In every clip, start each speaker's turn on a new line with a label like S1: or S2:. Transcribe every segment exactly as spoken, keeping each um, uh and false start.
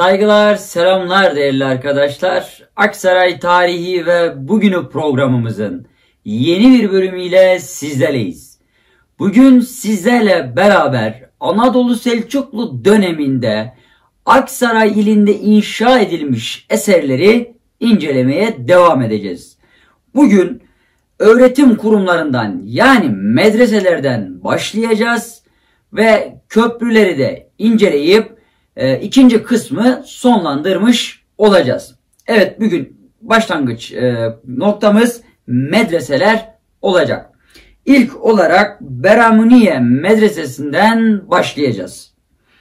S1: Saygılar, selamlar değerli arkadaşlar. Aksaray Tarihi ve Bugünü programımızın yeni bir bölümüyle sizlerleyiz. Bugün sizlerle beraber Anadolu Selçuklu döneminde Aksaray ilinde inşa edilmiş eserleri incelemeye devam edeceğiz. Bugün öğretim kurumlarından yani medreselerden başlayacağız ve köprüleri de inceleyip e, ikinci kısmı sonlandırmış olacağız. Evet, bugün başlangıç e, noktamız medreseler olacak. İlk olarak Beramuniye Medresesi'nden başlayacağız.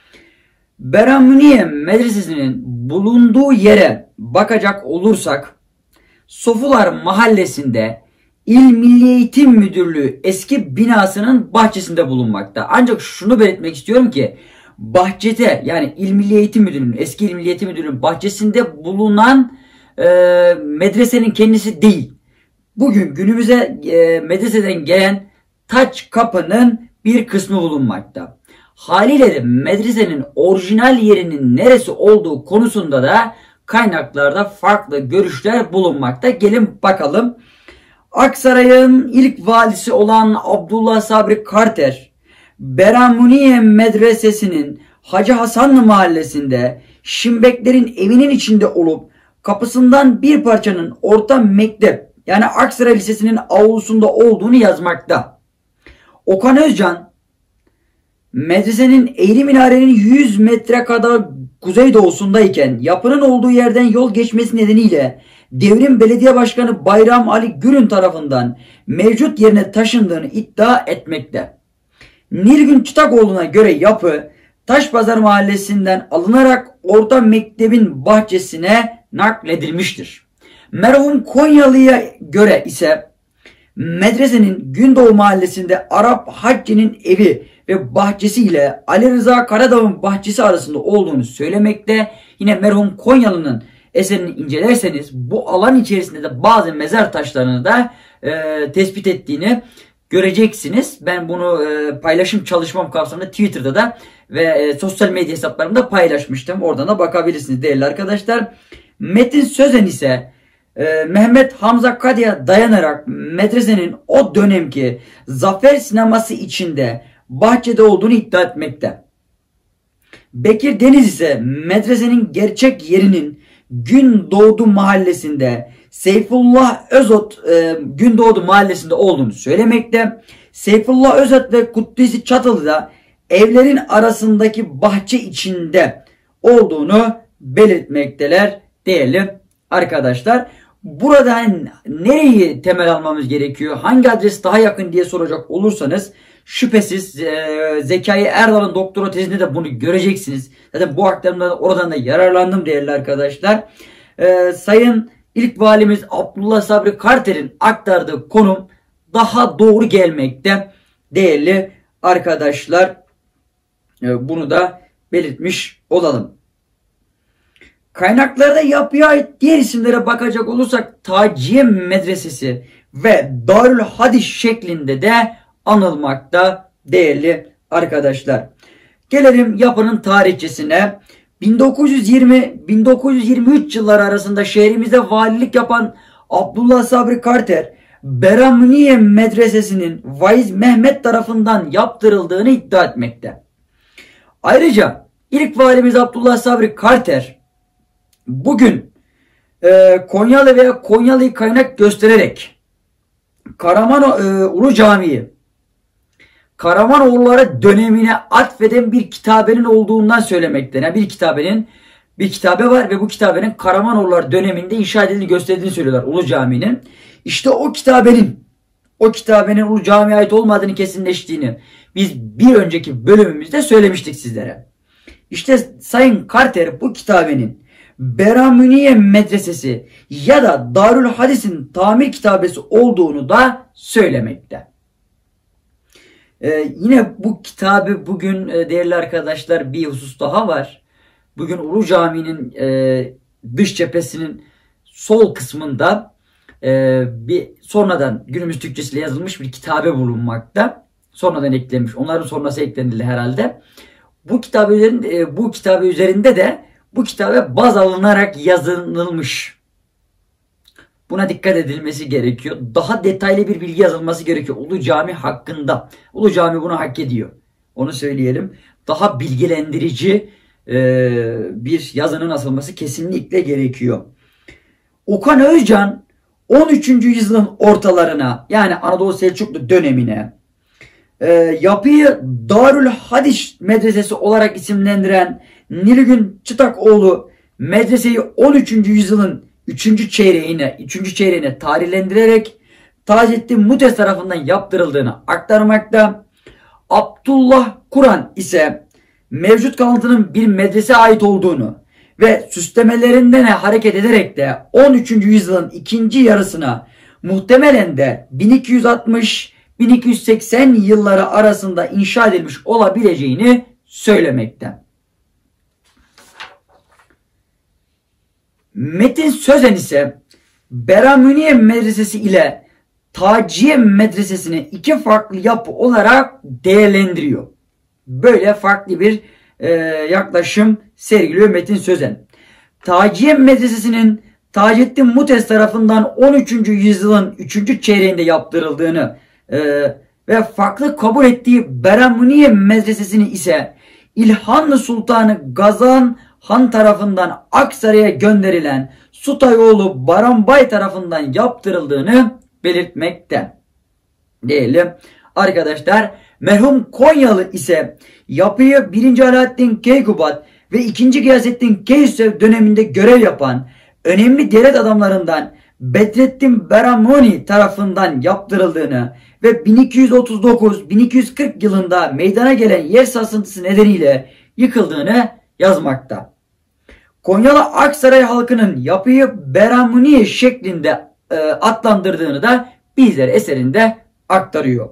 S1: Beramuniye Medresesi'nin bulunduğu yere bakacak olursak Sofular Mahallesi'nde İl Milli Eğitim Müdürlüğü eski binasının bahçesinde bulunmakta. Ancak şunu belirtmek istiyorum ki bahçede, yani İl Milli Eğitim Müdürlüğü'nün, eski İl Milli Eğitim Müdürlüğü'nün bahçesinde bulunan e, medresenin kendisi değil. Bugün günümüze e, medreseden gelen taç kapının bir kısmı bulunmakta. Haliyle de medresenin orijinal yerinin neresi olduğu konusunda da kaynaklarda farklı görüşler bulunmakta. Gelin bakalım. Aksaray'ın ilk valisi olan Abdullah Sabri Karter, Beramuniye Medresesi'nin Hacı Hasanlı mahallesinde Şimbeklerin evinin içinde olup kapısından bir parçanın orta mektep yani Aksaray Lisesi'nin avlusunda olduğunu yazmakta. Okan Özcan, medresenin eğri minarenin yüz metre kadar kuzeydoğusundayken yapının olduğu yerden yol geçmesi nedeniyle Devrim Belediye Başkanı Bayram Ali Gürün tarafından mevcut yerine taşındığını iddia etmekte. Nilgün Çıtakoğlu'na göre yapı Taşpazar Mahallesi'nden alınarak orta mektebin bahçesine nakledilmiştir. Merhum Konyalı'ya göre ise medresenin Gündoğu Mahallesi'nde Arap Hacci'nin evi ve bahçesi ile Ali Rıza Karadağ'ın bahçesi arasında olduğunu söylemekte. Yine merhum Konyalı'nın eserini incelerseniz bu alan içerisinde de bazı mezar taşlarını da e, tespit ettiğini göreceksiniz. Ben bunu e, paylaşım çalışmam kapsamında Twitter'da da ve e, sosyal medya hesaplarımda paylaşmıştım. Oradan da bakabilirsiniz değerli arkadaşlar. Metin Sözen ise e, Mehmet Hamza Kadı'ya dayanarak medresenin o dönemki Zafer Sineması içinde bahçede olduğunu iddia etmekte. Bekir Deniz ise medresenin gerçek yerinin Gündoğdu Mahallesi'nde Seyfullah Özot e, Gündoğdu Mahallesi'nde olduğunu söylemekte. Seyfullah Özot ve Kuddisi Çatılı'da evlerin arasındaki bahçe içinde olduğunu belirtmekteler değerli arkadaşlar. Burada nereyi temel almamız gerekiyor? Hangi adres daha yakın diye soracak olursanız şüphesiz e, Zekai Erdal'ın doktora tezinde de bunu göreceksiniz. Zaten bu aktarımda oradan da yararlandım değerli arkadaşlar. E, Sayın İlk Valimiz Abdullah Sabri Karter'in aktardığı konum daha doğru gelmekte değerli arkadaşlar. E, bunu da belirtmiş olalım. Kaynaklarda yapıya ait diğer isimlere bakacak olursak Taciye Medresesi ve Darül Hadis şeklinde de anılmakta değerli arkadaşlar. Gelelim yapının tarihçesine. bin dokuz yüz yirmi bin dokuz yüz yirmi üç yılları arasında şehrimize valilik yapan Abdullah Sabri Karter, Beramuniye Medresesi'nin Vaiz Mehmet tarafından yaptırıldığını iddia etmekte. Ayrıca ilk valimiz Abdullah Sabri Karter bugün e, Konyalı veya Konyalı'yı kaynak göstererek Karaman e, Ulu Camii Karamanoğulları dönemine atfeden bir kitabenin olduğundan söylemekte. Yani bir kitabenin bir kitabe var ve bu kitabenin Karamanoğulları döneminde inşa edildiğini gösterdiğini söylüyorlar Ulu Cami'nin. İşte o kitabenin o kitabenin Ulu Cami'ye ait olmadığını kesinleştiğini biz bir önceki bölümümüzde söylemiştik sizlere. İşte Sayın Karter bu kitabenin Beramuniye Medresesi ya da Darül Hadis'in tamir kitabesi olduğunu da söylemekte. Ee, yine bu kitabı bugün e, değerli arkadaşlar bir husus daha var. Bugün Ulu Cami'nin e, dış cephesinin sol kısmında e, bir sonradan günümüz Türkçesiyle yazılmış bir kitabe bulunmakta. Sonradan eklenmiş. Onların sonrası eklenildi herhalde. Bu kitabı üzerinde, bu kitabı üzerinde de bu kitaba baz alınarak yazılmış. Buna dikkat edilmesi gerekiyor. Daha detaylı bir bilgi yazılması gerekiyor Ulu Cami hakkında. Ulu Cami bunu hak ediyor. Onu söyleyelim. Daha bilgilendirici e, bir yazının asılması kesinlikle gerekiyor. Okan Özcan on üçüncü yüzyılın ortalarına, yani Anadolu Selçuklu dönemine e, yapıyı Darül Hadis Medresesi olarak isimlendiren Nilgün Çıtakoğlu medreseyi on üçüncü yüzyılın üçüncü çeyreğine, üçüncü çeyreğine tarihlendirerek Taceddin Mutes tarafından yaptırıldığını aktarmakta. Abdullah Kur'an ise mevcut kalıntının bir medrese ait olduğunu ve süslemelerinden hareket ederek de on üçüncü yüzyılın ikinci yarısına, muhtemelen de bin iki yüz altmış bin iki yüz seksen yılları arasında inşa edilmiş olabileceğini söylemekte. Metin Sözen ise Beramüniye Medresesi ile Taciye Medresesi'ni iki farklı yapı olarak değerlendiriyor. Böyle farklı bir e, yaklaşım sergiliyor Metin Sözen. Taciye Medresesi'nin Taceddin Mutes tarafından on üçüncü yüzyılın üçüncü çeyreğinde yaptırıldığını e, ve farklı kabul ettiği Beramüniye Medresesi'ni ise İlhanlı Sultanı Gazan Han tarafından Aksaray'a gönderilen Sutayoğlu Baranbay tarafından yaptırıldığını belirtmekte. Diyelim arkadaşlar, merhum Konyalı ise yapıyı birinci Alaaddin Keykubat ve ikinci Gıyasettin Keyhüsev döneminde görev yapan önemli devlet adamlarından Bedrettin Beramuni tarafından yaptırıldığını ve bin iki yüz otuz dokuz bin iki yüz kırk yılında meydana gelen yer sarsıntısı nedeniyle yıkıldığını yazmakta. Konyalı Aksaray halkının yapıyı Beramuni şeklinde e, adlandırdığını da bizler eserinde aktarıyor.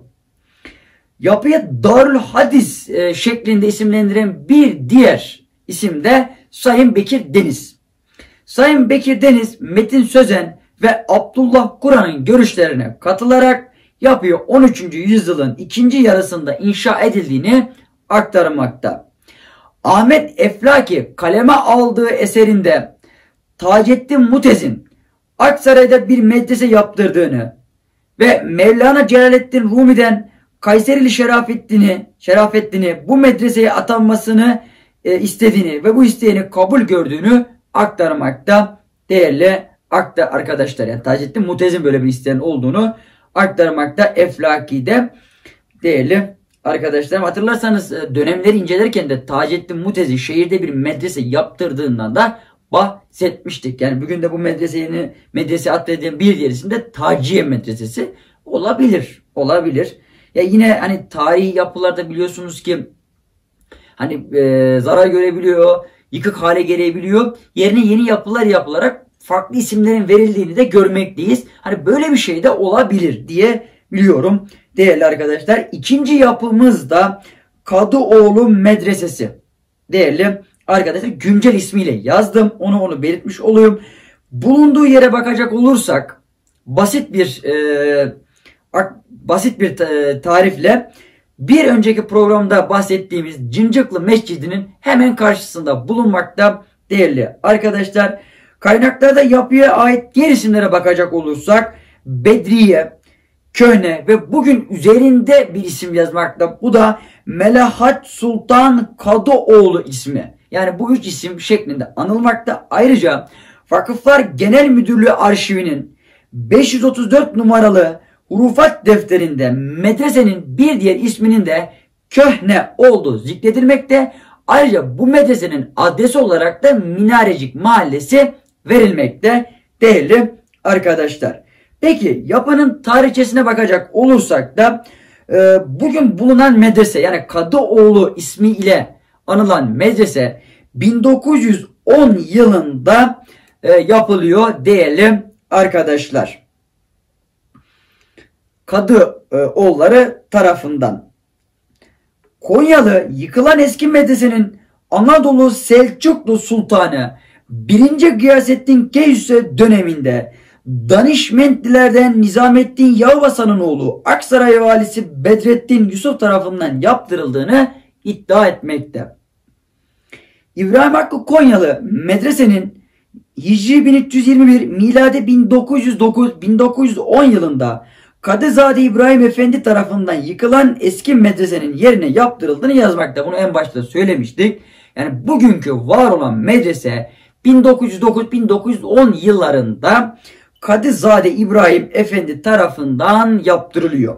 S1: Yapıyı Darül Hadis e, şeklinde isimlendiren bir diğer isim de Sayın Bekir Deniz. Sayın Bekir Deniz, Metin Sözen ve Abdullah Kur'an'ın görüşlerine katılarak yapıyı on üçüncü yüzyılın ikinci yarısında inşa edildiğini aktarmakta. Ahmet Eflaki kaleme aldığı eserinde Taceddin Mutes'in Aksaray'da bir medrese yaptırdığını ve Mevlana Celaleddin Rumi'den Kayserili Şerafettin'i Şerafettin'i bu medreseye atanmasını e, istediğini ve bu isteğini kabul gördüğünü aktarmakta değerli aktar arkadaşlar. Yani Taceddin Mutes'in böyle bir isteğin olduğunu aktarmakta Eflaki'de değerli arkadaşlarım. Hatırlarsanız dönemleri incelerken de Taceddin Mutes'i şehirde bir medrese yaptırdığından da bahsetmiştik. Yani bugün de bu medreseni medrese atfedilen bir diğer isim de Taciye Medresesi olabilir. Olabilir. Ya yine hani tarihi yapılarda biliyorsunuz ki hani e, zarar görebiliyor, yıkık hale gelebiliyor. Yerine yeni yapılar yapılarak farklı isimlerin verildiğini de görmekteyiz. Hani böyle bir şey de olabilir diye biliyorum değerli arkadaşlar. İkinci yapımız da Kadıoğlu Medresesi. Değerli arkadaşlar, güncel ismiyle yazdım. Onu onu belirtmiş olayım. Bulunduğu yere bakacak olursak basit bir e, basit bir tarifle bir önceki programda bahsettiğimiz Cinciklı Mescidi'nin hemen karşısında bulunmakta değerli arkadaşlar. Kaynaklarda yapıya ait diğer isimlere bakacak olursak Bedriye, Köhne ve bugün üzerinde bir isim yazmakta. Bu da Melahat Sultan Kadıoğlu ismi. Yani bu üç isim şeklinde anılmakta. Ayrıca Vakıflar Genel Müdürlüğü arşivinin beş yüz otuz dört numaralı hurufat defterinde medresenin bir diğer isminin de Köhne olduğu zikredilmekte. Ayrıca bu medresenin adresi olarak da Minarecik Mahallesi verilmekte değerli arkadaşlar. Peki yapının tarihçesine bakacak olursak da e, bugün bulunan medrese, yani Kadıoğlu ismi ile anılan medrese bin dokuz yüz on yılında e, yapılıyor değerli arkadaşlar. Kadıoğulları tarafından. Konyalı yıkılan eski medresenin Anadolu Selçuklu Sultanı birinci Gıyasettin Keyhüsev döneminde Danişmentlilerden Nizamettin Yavvasan'ın oğlu Aksaray valisi Bedrettin Yusuf tarafından yaptırıldığını iddia etmekte. İbrahim Hakkı Konyalı medresenin Hicri bin üç yüz yirmi bir, miladi bin dokuz yüz dokuz bin dokuz yüz on yılında Kadızade İbrahim Efendi tarafından yıkılan eski medresenin yerine yaptırıldığını yazmakta. Bunu en başta söylemiştik. Yani bugünkü var olan medrese bin dokuz yüz dokuz bin dokuz yüz on yıllarında Kadızade İbrahim Efendi tarafından yaptırılıyor.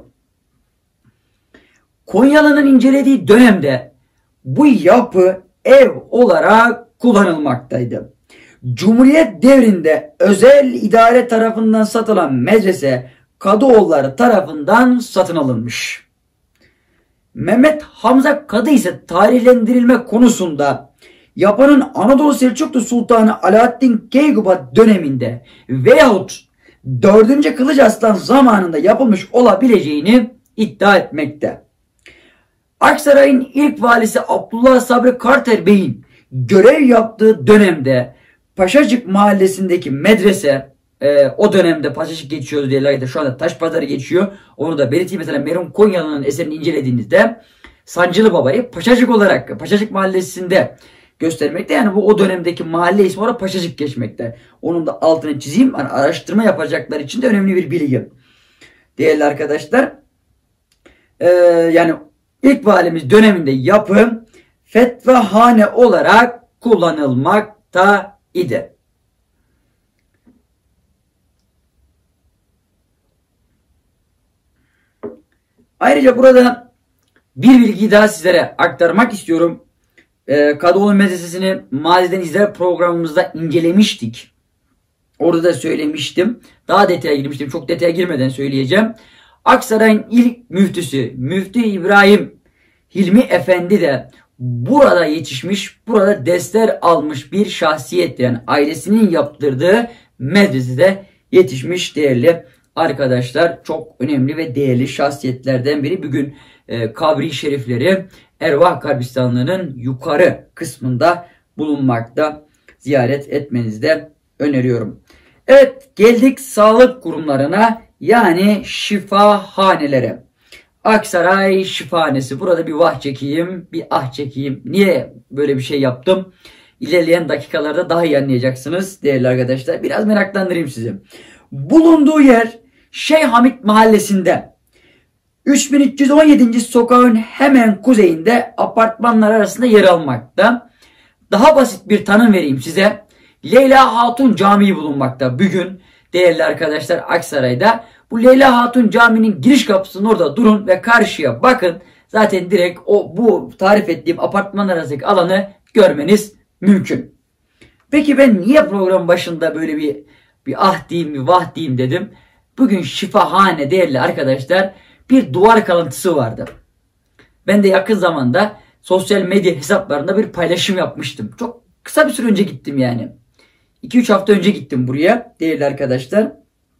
S1: Konyalı'nın incelediği dönemde bu yapı ev olarak kullanılmaktaydı. Cumhuriyet devrinde özel idare tarafından satılan medrese Kadıoğulları tarafından satın alınmış. Mehmet Hamza Kadı ise tarihlendirilme konusunda yapının Anadolu Selçuklu Sultanı Alaaddin Keykubat döneminde veyahut dördüncü Kılıç Arslan zamanında yapılmış olabileceğini iddia etmekte. Aksaray'ın ilk valisi Abdullah Sabri Karter Bey'in görev yaptığı dönemde Paşacık mahallesindeki medrese, e, o dönemde Paşacık geçiyordu diye, şu anda Taşpazarı geçiyor. Onu da belirteyim. Mesela Merhum Konyalı'nın eserini incelediğinizde Sancılı Baba'yı Paşacık olarak Paşacık mahallesinde göstermekte. Yani bu o dönemdeki mahalle ismi olarak Paşacık geçmekte. Onun da altını çizeyim. Yani araştırma yapacaklar için de önemli bir bilgi. Değerli arkadaşlar, e, yani ilk valimiz döneminde yapı fetvahane olarak kullanılmakta idi. Ayrıca burada bir bilgiyi daha sizlere aktarmak istiyorum. Ee, Kadıoğlu Medresesi'ni Maziden İzler programımızda incelemiştik. Orada da söylemiştim. Daha detaya girmiştim. Çok detaya girmeden söyleyeceğim. Aksaray'ın ilk müftüsü Müftü İbrahim Hilmi Efendi de burada yetişmiş, burada dersler almış bir şahsiyettir. Yani ailesinin yaptırdığı medresede yetişmiş değerli arkadaşlar. Çok önemli ve değerli şahsiyetlerden biri. Bugün e, kabri şerifleri Ervah Kabristanlığı'nın yukarı kısmında bulunmakta. Ziyaret etmenizi de öneriyorum. Evet, geldik sağlık kurumlarına, yani şifahanelere. Aksaray Şifahanesi. Burada bir vah çekeyim, bir ah çekeyim. Niye böyle bir şey yaptım? İlerleyen dakikalarda daha iyi anlayacaksınız değerli arkadaşlar. Biraz meraklandırayım sizi. Bulunduğu yer Şeyh Hamit Mahallesi'nde. üç bin üç yüz on yedinci sokağın hemen kuzeyinde apartmanlar arasında yer almakta. Daha basit bir tanım vereyim size. Leyla Hatun Camii bulunmakta bugün değerli arkadaşlar Aksaray'da. Bu Leyla Hatun Camii'nin giriş kapısının orada durun ve karşıya bakın. Zaten direkt o bu tarif ettiğim apartmanlar arasındaki alanı görmeniz mümkün. Peki ben niye program başında böyle bir bir ah diyeyim, bir vah diyeyim dedim. Bugün şifahane değerli arkadaşlar bir duvar kalıntısı vardı. Ben de yakın zamanda sosyal medya hesaplarında bir paylaşım yapmıştım. Çok kısa bir süre önce gittim yani. iki üç hafta önce gittim buraya değerli arkadaşlar.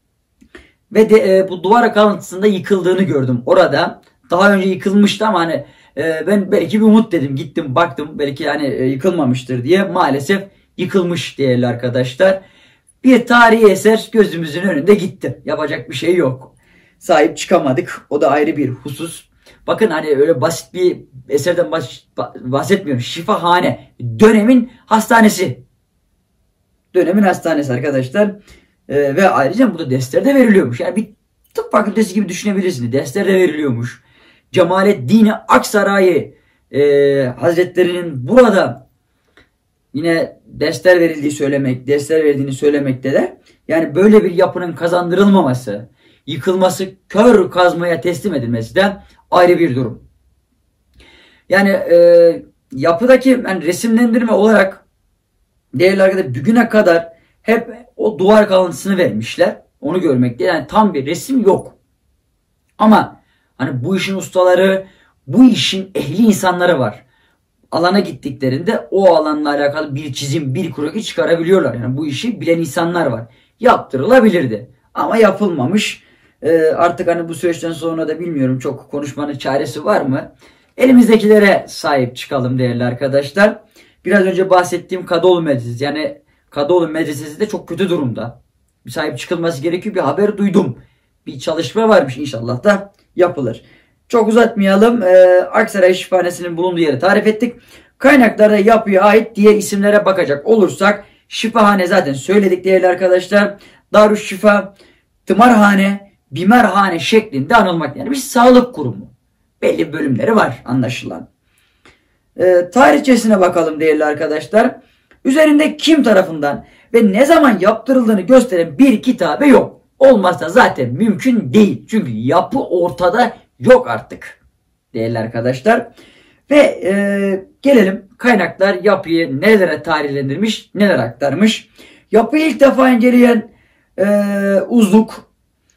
S1: Ve de e, bu duvar kalıntısında yıkıldığını gördüm orada. Daha önce yıkılmıştı ama hani e, ben belki bir umut dedim. Gittim baktım belki hani e, yıkılmamıştır diye. Maalesef yıkılmış değerli arkadaşlar. Bir tarihi eser gözümüzün önünde gitti. Yapacak bir şey yok. Sahip çıkamadık. O da ayrı bir husus. Bakın hani öyle basit bir eserden bahsetmiyorum. Şifahane. Dönemin hastanesi. Dönemin hastanesi arkadaşlar. Ee, ve ayrıca burada dersler de veriliyormuş. Yani bir tıp fakültesi gibi düşünebilirsiniz. Dersler de veriliyormuş. Cemalettin Aksaray e, Hazretleri'nin burada yine dersler verildiği söylemek, dersler verdiğini söylemekte de yani böyle bir yapının kazandırılmaması, yıkılması, kör kazmaya teslim edilmesi de ayrı bir durum. Yani e, yapıdaki yani resimlendirme olarak değerli arkadaşlar bugüne kadar hep o duvar kalıntısını vermişler. Onu görmekte yani tam bir resim yok. Ama hani bu işin ustaları, bu işin ehli insanları var. Alana gittiklerinde o alanla alakalı bir çizim, bir kroki çıkarabiliyorlar. Yani bu işi bilen insanlar var. Yaptırılabilirdi. Ama yapılmamış. Ee, artık hani bu süreçten sonra da bilmiyorum çok konuşmanın çaresi var mı? Elimizdekilere sahip çıkalım değerli arkadaşlar. Biraz önce bahsettiğim Kadıoğlu Medresesi. Yani Kadıoğlu Medresesi de çok kötü durumda. Bir sahip çıkılması gerekiyor. Bir haber duydum. Bir çalışma varmış, inşallah da yapılır. Çok uzatmayalım. Ee, Aksaray Şifahanesi'nin bulunduğu yeri tarif ettik. Kaynaklarda yapıya ait diğer isimlere bakacak olursak şifahane zaten söyledik değerli arkadaşlar. Darüşşifa, tımarhane, bimerhane şeklinde anılmak. Yani bir sağlık kurumu. Belli bölümleri var anlaşılan. Ee, tarihçesine bakalım değerli arkadaşlar. Üzerinde kim tarafından ve ne zaman yaptırıldığını gösteren bir kitabe yok. Olmazsa zaten mümkün değil. Çünkü yapı ortada yok artık değerli arkadaşlar. Ve e, gelelim kaynaklar yapıyı nelere tarihlendirmiş, neler aktarmış. Yapıyı ilk defa inceleyen e, Uzluk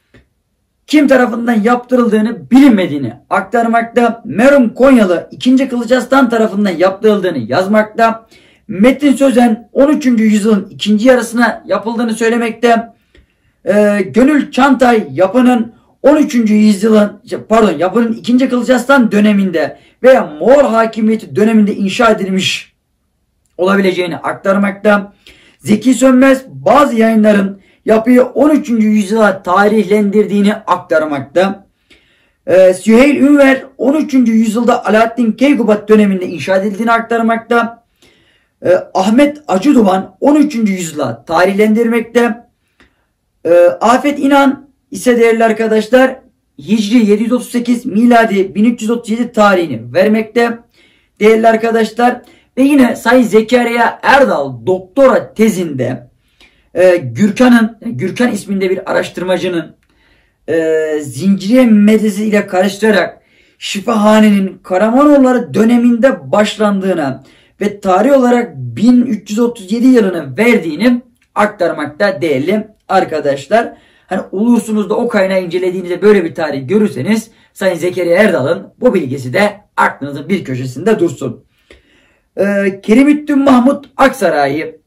S1: kim tarafından yaptırıldığını bilinmediğini aktarmakta. Merum Konyalı ikinci. Kılıç Arslan tarafından yaptırıldığını yazmakta. Metin Sözen on üçüncü yüzyılın ikinci yarısına yapıldığını söylemekte. Ee, Gönül Çantay yapının on üçüncü yüzyılın pardon yapının ikinci. Kılıç Arslan döneminde veya Moğol hakimiyeti döneminde inşa edilmiş olabileceğini aktarmakta. Zeki Sönmez bazı yayınların yapıyı on üçüncü yüzyıla tarihlendirdiğini aktarmakta. Ee, Süheyl Ünver on üçüncü yüzyılda Alaaddin Keykubat döneminde inşa edildiğini aktarmakta. Ee, Ahmet Acıduman on üçüncü yüzyıla tarihlendirmekte. Ee, Afet İnan ise değerli arkadaşlar Hicri yedi yüz otuz sekiz miladi bin üç yüz otuz yedi tarihini vermekte değerli arkadaşlar. Ve yine Sayın Zekeriya Erdal doktora tezinde e, Gürkan'ın Gürkan isminde bir araştırmacının e, Zinciriye medresi ile karıştırarak şifahanenin Karamanoğulları döneminde başlandığına ve tarih olarak bin üç yüz otuz yedi yılını verdiğini aktarmakta değerli arkadaşlar. Hani olursunuz da o kaynağı incelediğinizde böyle bir tarih görürseniz Sayın Zekeriya Erdal'ın bu bilgisi de aklınızın bir köşesinde dursun. Ee, Kerimüddin Mahmut Aksaray'ı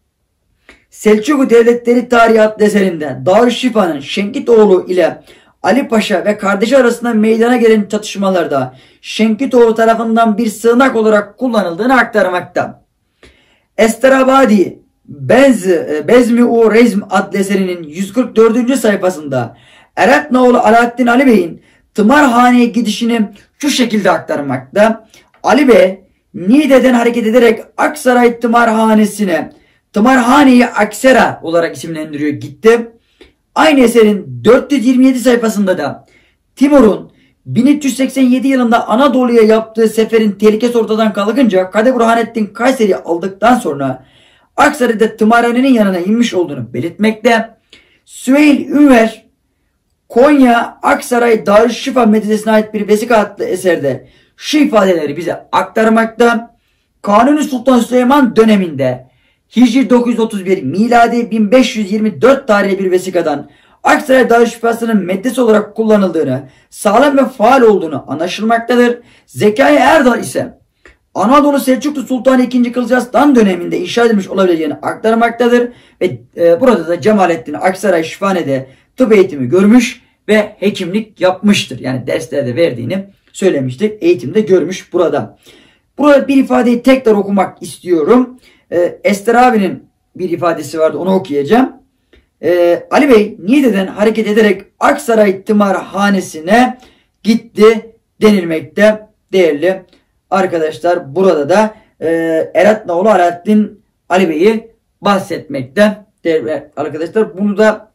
S1: Selçuklu Devletleri Tarihi adlı eserinde Darüşşifa'nın Şenkitoğlu ile Ali Paşa ve kardeşi arasında meydana gelen çatışmalarda Şenkitoğlu tarafından bir sığınak olarak kullanıldığını aktarmakta. Esterabadi Benz, Bezmi-u Rezm adlı eserinin yüz kırk dördüncü sayfasında Eretnaoğlu Alaaddin Ali Bey'in tımarhaneye gidişini şu şekilde aktarmakta. Ali Bey Niğde'den hareket ederek Aksaray Tımarhanesi'ne Tımarhane-i Aksera olarak isimlendiriyor gitti. Aynı eserin dört yüz yirmi yedi sayfasında da Timur'un bin üç yüz seksen yedi yılında Anadolu'ya yaptığı seferin tehlikesi ortadan kalkınca Kadı Burhanettin Kayseri'yi aldıktan sonra Aksaray'da tımarhanenin yanına inmiş olduğunu belirtmekte. Süheyl Ünver Konya Aksaray Darüşşifa Medresesi'ne ait bir vesika adlı eserde şu ifadeleri bize aktarmakta. Kanuni Sultan Süleyman döneminde Hicri dokuz yüz otuz bir miladi bin beş yüz yirmi dört tarihli bir vesikadan Aksaray Darüşşifası'nın meddesi olarak kullanıldığını, sağlam ve faal olduğunu anlaşılmaktadır. Zekai Erdal ise Anadolu Selçuklu Sultanı ikinci. Kılıç Arslan döneminde inşa edilmiş olabileceğini aktarmaktadır. Ve e, burada da Cemalettin Aksaray Şifahane'de tıp eğitimi görmüş ve hekimlik yapmıştır. Yani derslerde verdiğini söylemiştik. Eğitimde görmüş burada. Burada bir ifadeyi tekrar okumak istiyorum. E, Ester abinin bir ifadesi vardı, onu okuyacağım. E, Ali Bey Niğde'den hareket ederek Aksaray Tımarhanesi'ne gitti denilmekte değerli arkadaşlar. Burada da e, Eretnaoğlu Alaaddin Ali Bey'i bahsetmekte değerli arkadaşlar. Bunu da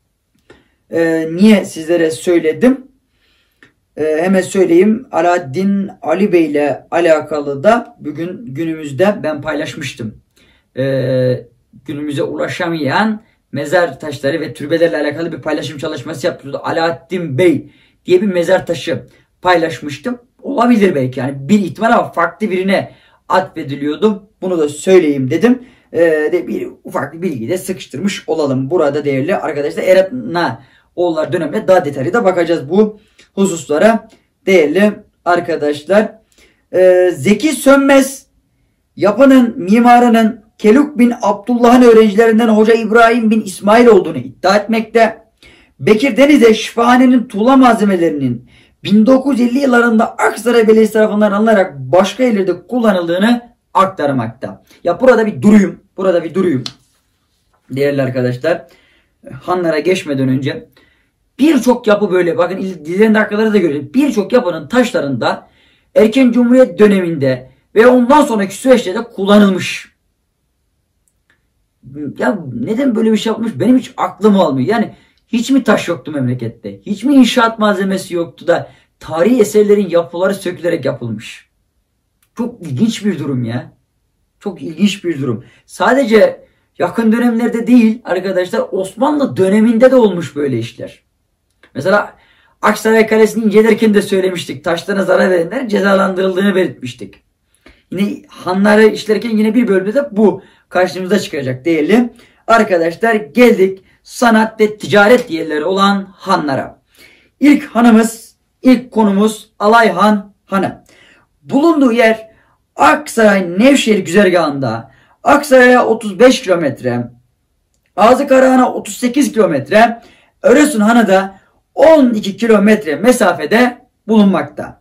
S1: e, niye sizlere söyledim? E, hemen söyleyeyim. Alaaddin Ali Bey ile alakalı da bugün günümüzde ben paylaşmıştım. E, günümüze ulaşamayan mezar taşları ve türbelerle alakalı bir paylaşım çalışması yapıyordu. Alaaddin Bey diye bir mezar taşı paylaşmıştım. Olabilir belki, yani bir ihtimal, ama farklı birine atfediliyordu. Bunu da söyleyeyim dedim. Ee, de bir ufak bir bilgiyi de sıkıştırmış olalım burada değerli arkadaşlar. Eretnaoğulları döneminde daha detaylı da bakacağız bu hususlara değerli arkadaşlar. Ee, Zeki Sönmez yapının mimarının Keluk bin Abdullah'ın öğrencilerinden Hoca İbrahim bin İsmail olduğunu iddia etmekte. Bekir Deniz'e şifahanenin tuğla malzemelerinin bin dokuz yüz elli yıllarında Aksaray Belediyesi tarafından alınarak başka yerlerde kullanıldığını aktarmakta. Ya burada bir duruyum. Burada bir duruyum. Değerli arkadaşlar. Hanlara geçmeden önce birçok yapı böyle. Bakın dizilerin dakikaları da görüyoruz. Birçok yapının taşlarında erken Cumhuriyet döneminde ve ondan sonraki süreçte de kullanılmış. Ya neden böyle bir şey yapmış? Benim hiç aklım almıyor. Yani hiç mi taş yoktu memlekette? Hiç mi inşaat malzemesi yoktu da tarihi eserlerin yapıları sökülerek yapılmış? Çok ilginç bir durum ya. Çok ilginç bir durum. Sadece yakın dönemlerde değil arkadaşlar, Osmanlı döneminde de olmuş böyle işler. Mesela Aksaray Kalesi'ni incelerken de söylemiştik. Taşlarına zarar verenler cezalandırıldığını belirtmiştik. Yine hanları işlerken yine bir bölümde de bu karşımıza çıkacak değerli arkadaşlar. Geldik sanat ve ticaret yerleri olan hanlara. İlk hanımız, ilk konumuz Alayhan Hanı. Bulunduğu yer Aksaray Nevşehir güzergahında. Aksaray'a otuz beş kilometre, Ağzı Karahan'a otuz sekiz kilometre, Öresun Hanı da on iki kilometre mesafede bulunmakta.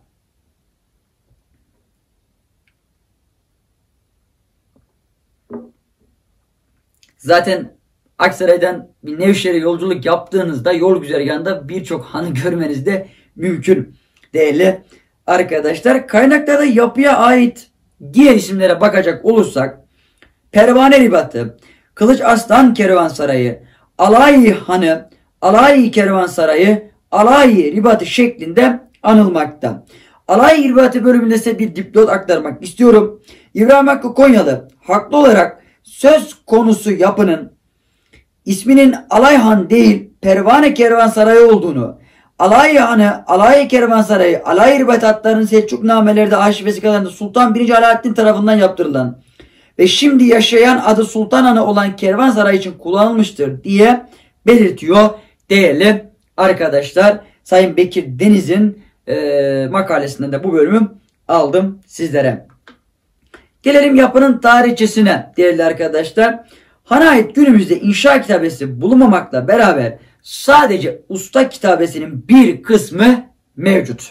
S1: Zaten Aksaray'dan bir Nevşehir'e yolculuk yaptığınızda yol güzergahında birçok hanı görmeniz de mümkün değerli arkadaşlar. Kaynaklarda yapıya ait diğer isimlere bakacak olursak Pervane Ribatı, Kılıç Arslan Kervansarayı, Alayi Hanı, Alayi Kervansarayı, Alayi Ribatı şeklinde anılmakta. Alayi Ribatı bölümünde size bir dipnot aktarmak istiyorum. İbrahim Hakkı Konyalı haklı olarak söz konusu yapının isminin Alayhan değil Pervane Kervansarayı olduğunu, Alayi Hanı, Alayi Kervansarayı, Alayi Ribatı adlarının Selçuknamelerde arşiv vesikalarında Sultan birinci. Alaaddin tarafından yaptırılan ve şimdi yaşayan adı Sultan Hanı olan Kervansaray için kullanılmıştır diye belirtiyor değerli arkadaşlar. Sayın Bekir Deniz'in e, makalesinden de bu bölümü aldım sizlere. Gelelim yapının tarihçesine değerli arkadaşlar. Han'a ait günümüzde inşa kitabesi bulunmamakla beraber sadece usta kitabesinin bir kısmı mevcut.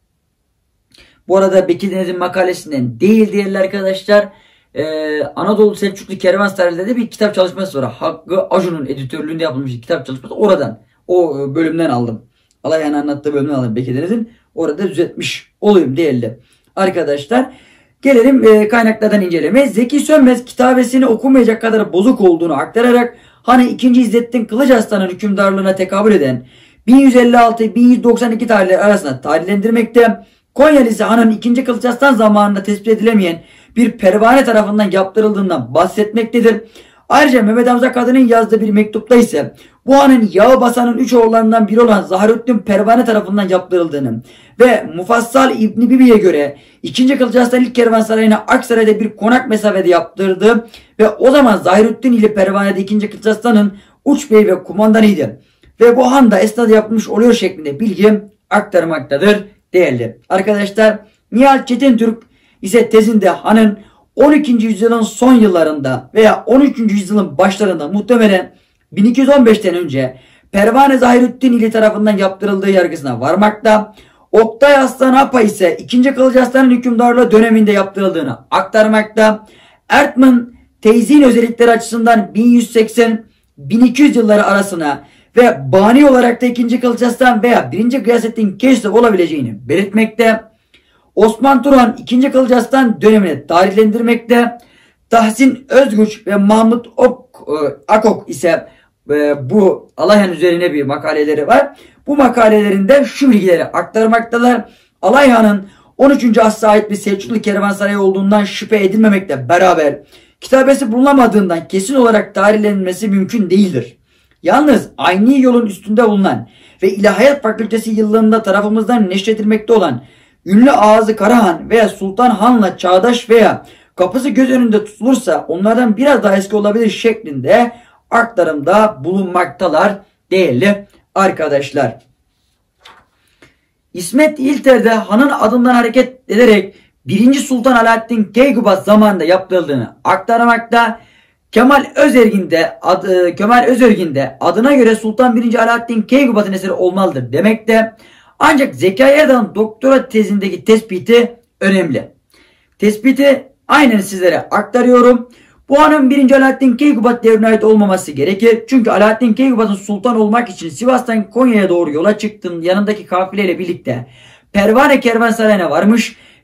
S1: Bu arada Bekir Deniz'in makalesinden değil değerli arkadaşlar. Ee, Anadolu Selçuklu Kervansaray'da bir kitap çalışması var. Hakkı Acun'un editörlüğünde yapılmış bir kitap çalışması. Oradan, o bölümden aldım. Alayhan anlattığı bölümden aldım Bekir Deniz'in. Orada düzeltmiş olayım değerli arkadaşlar. Gelelim e, kaynaklardan incelemeye. Zeki Sönmez kitabesini okumayacak kadar bozuk olduğunu aktararak hani ikinci. İzzettin Kılıçarslan'ın hükümdarlığına tekabül eden bin yüz elli altı bin yüz doksan iki tarihleri arasında tarihlendirmekte. Konyalı ise Han'ın ikinci. Kılıçarslan zamanında tespit edilemeyen bir pervane tarafından yaptırıldığından bahsetmektedir. Ayrıca Mehmet Hamza Kadın'ın yazdığı bir mektupta ise bu hanın Yağı Basan'ın üç oğullarından biri olan Zahrettin Pervane tarafından yaptırıldığını ve Mufassal İbni Bibi'ye göre ikinci. Kılıçarslan ilk Kervansarayı'na Aksaray'da bir konak mesafede yaptırdı ve o zaman Zahrettin ile Pervane'de ikinci. Kılıçarslan'ın uç beyi ve kumandanıydı. Ve bu han da esnada yapılmış oluyor şeklinde bilgi aktarmaktadır değerli arkadaşlar. Nihal Çetintürk ise tezinde hanın on ikinci yüzyılın son yıllarında veya on üçüncü yüzyılın başlarında muhtemelen bin iki yüz on beşten önce Pervane Zahirüddin ili tarafından yaptırıldığı yargısına varmakta. Oktay Aslan Apa ise ikinci. Kılıçarslan'ın hükümdarlığı döneminde yaptırıldığını aktarmakta. Ertman teyzin özellikleri açısından bin yüz seksen bin iki yüz yılları arasına ve bani olarak da ikinci. Kılıçarslan veya birinci. Gıyasettin Keşref olabileceğini belirtmekte. Osman Turhan ikinci. Kılıçarslan dönemine tarihlendirmekte. Tahsin Özgüç ve Mahmut Ok, Akok ise e, bu Alayhan üzerine bir makaleleri var. Bu makalelerinde şu bilgileri aktarmaktalar. Alayhan'ın on üçüncü asra ait bir Selçuklu kervansarayı olduğundan şüphe edilmemekle beraber kitabesi bulunamadığından kesin olarak tarihlenmesi mümkün değildir. Yalnız aynı yolun üstünde bulunan ve İlahiyat Fakültesi yıllarında tarafımızdan neşredilmekte olan ünlü Ağzı Karahan veya Sultan Han'la çağdaş veya kapısı göz önünde tutulursa onlardan biraz daha eski olabilir şeklinde aktarımda bulunmaktalar değerli arkadaşlar. İsmet İlter'de hanın adından hareket ederek birinci. Sultan Alaaddin Keykubat zamanında yaptırıldığını aktarmakta. Kemal Özergin'de adı, Kemal Özergin'de adına göre Sultan birinci. Alaaddin Keykubat'ın eseri olmalıdır demekte. Ancak Zekai Erdal'ın doktora tezindeki tespiti önemli. Tespiti aynen sizlere aktarıyorum. Bu hanın birinci. Alaaddin Keykubat devrine ait olmaması gerekir. Çünkü Alaaddin Keykubat'ın sultan olmak için Sivas'tan Konya'ya doğru yola çıktığında yanındaki kafileyle birlikte Pervane Kervansarayı'na varmış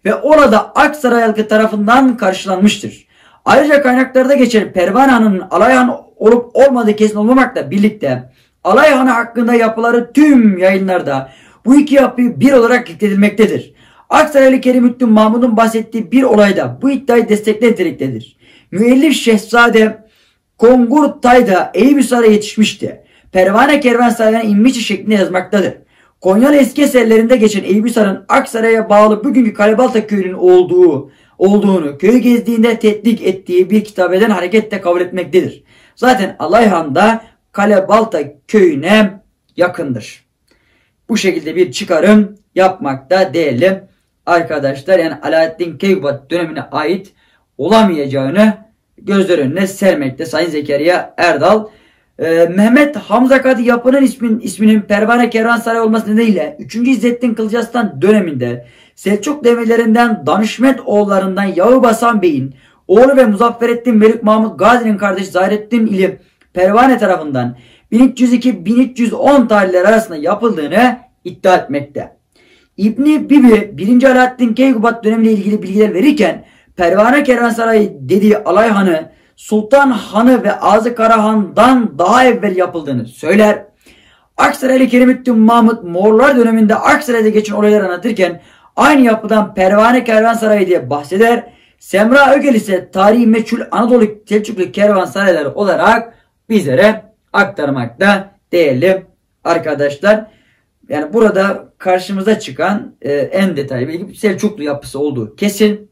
S1: ve orada Aksaray halkı tarafından karşılanmıştır. Ayrıca kaynaklarda geçen Pervane Hanı'nın Alay Han olup olmadığı kesin olmamakla birlikte Alay Hanı hakkında yapıları tüm yayınlarda bu iki yapıyı bir olarak zikredilmektedir. Aksaraylı Kerimüddin Mahmud'un bahsettiği bir olayda bu iddiayı desteklenmektedir. Müellif Şehzade Kongur Tay'da Eyüphisar'a yetişmişti. Pervane kervansarayına inmişti şeklinde yazmaktadır. Konyalı eski eserlerinde geçen Eyüphisar'ın Aksaray'a bağlı bugünkü Kalebalta köyünün olduğu olduğunu köyü gezdiğinde tetlik ettiği bir kitabeden hareketle kabul etmektedir. Zaten Alayhan da Kalebalta köyüne yakındır. Bu şekilde bir çıkarım yapmakta değerli arkadaşlar. Yani Alaaddin Keykubat dönemine ait olamayacağını gözler önüne sermekte Sayın Zekeriya Erdal. Ee, Mehmet Hamza Kadı yapının ismin, isminin Pervane Kervansaray olması nedeniyle üçüncü İzzettin Kılıçarslan döneminde Selçuk develerinden Danışmet oğullarından Yağı Basan Bey'in oğlu ve Muzafferettin Melik Mahmut Gazi'nin kardeşi Zahrettin ili Pervane tarafından bin üç yüz iki bin üç yüz on tarihleri arasında yapıldığını iddia etmekte. İbni Bibi birinci. Alaaddin Keykubat dönemiyle ilgili bilgiler verirken Pervane Kervansarayı dediği Alay Hanı Sultan Hanı ve Ağzı Karahan'dan daha evvel yapıldığını söyler. Aksaraylı Kerimüddin Mahmud Moğollar döneminde Aksaray'da geçen olayları anlatırken aynı yapıdan Pervane Kervansarayı diye bahseder. Semra Ögel ise tarihi meçhul Anadolu Selçuklu kervansarayları olarak bizlere aktarmakta değerli arkadaşlar. Yani burada karşımıza çıkan e, en detaylı bilgi Selçuklu yapısı olduğu kesin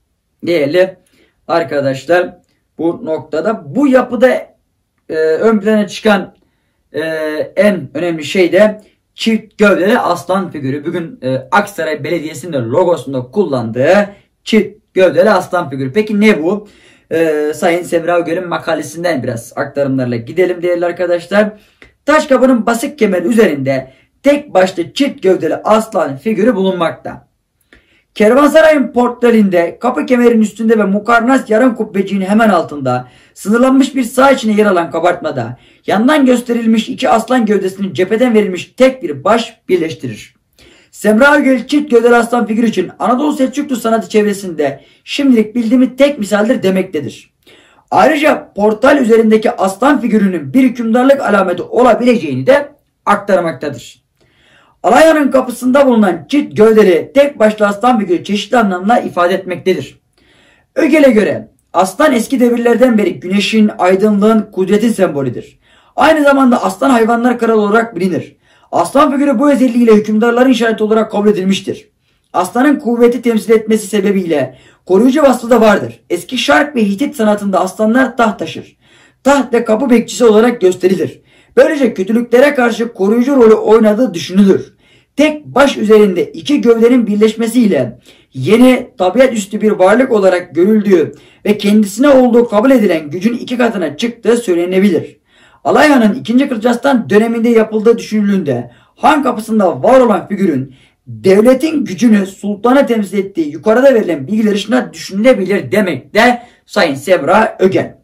S1: değerli arkadaşlar. Bu noktada bu yapıda e, ön plana çıkan e, en önemli şey de çift gövdeli aslan figürü. Bugün e, Aksaray Belediyesi'nin de logosunda kullandığı çift gövdeli aslan figürü. Peki ne bu? E, Sayın Semra Ögel'in makalesinden biraz aktarımlarla gidelim değerli arkadaşlar. Taşkapı'nın basık kemer üzerinde tek başlı çift gövdeli aslan figürü bulunmakta. Kervansaray'ın portlarında kapı kemerin üstünde ve mukarnas yarım kubbeciğin hemen altında sınırlanmış bir sağ içine yer alan kabartmada yandan gösterilmiş iki aslan gövdesinin cepheden verilmiş tek bir baş birleştirir. Semra Ögel çift gövdeli aslan figürü için Anadolu Selçuklu sanatı çevresinde şimdilik bildiğimiz tek misaldir demektedir. Ayrıca portal üzerindeki aslan figürünün bir hükümdarlık alameti olabileceğini de aktarmaktadır. Alayhan'ın kapısında bulunan çift gövdeli tek başlı aslan figürü çeşitli anlamlar ifade etmektedir. Ögel'e göre aslan eski devirlerden beri güneşin, aydınlığın, kudretin sembolüdür. Aynı zamanda aslan hayvanlar kralı olarak bilinir. Aslan figürü bu özelliğiyle hükümdarların işareti olarak kabul edilmiştir. Aslanın kuvveti temsil etmesi sebebiyle koruyucu vasfı da vardır. Eski Şark ve Hitit sanatında aslanlar taht taşır. Taht ve kapı bekçisi olarak gösterilir. Böylece kötülüklere karşı koruyucu rolü oynadığı düşünülür. Tek baş üzerinde iki gövdenin birleşmesiyle yeni tabiat üstü bir varlık olarak görüldüğü ve kendisine olduğu kabul edilen gücün iki katına çıktığı söylenebilir. Alayhan'ın ikinci. Kılıçarslan döneminde yapıldığı düşünüldüğünde han kapısında var olan figürün devletin gücünü sultana temsil ettiği yukarıda verilen bilgiler ışığında düşünülebilir demek de Sayın Semra Ögel.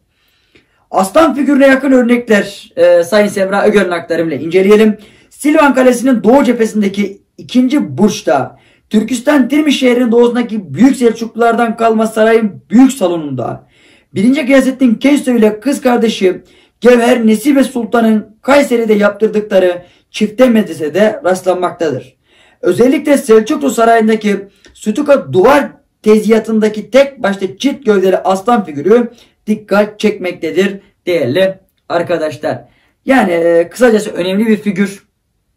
S1: Aslan figürüne yakın örnekler e, Sayın Semra Ögel'in aktarımıyla inceleyelim. Silvan Kalesi'nin doğu cephesindeki ikinci burçta, Türkistan Tirmiş şehrinin doğusundaki Büyük Selçuklulardan kalma sarayın büyük salonunda, birinci. Gıyasettin Keysoy ile kız kardeşi Gevher Nesibe Sultan'ın Kayseri'de yaptırdıkları çifte medresede rastlanmaktadır. Özellikle Selçuklu Sarayı'ndaki sütuka duvar teziyatındaki tek başlı çift gövdeli aslan figürü dikkat çekmektedir değerli arkadaşlar. Yani e, kısacası önemli bir figür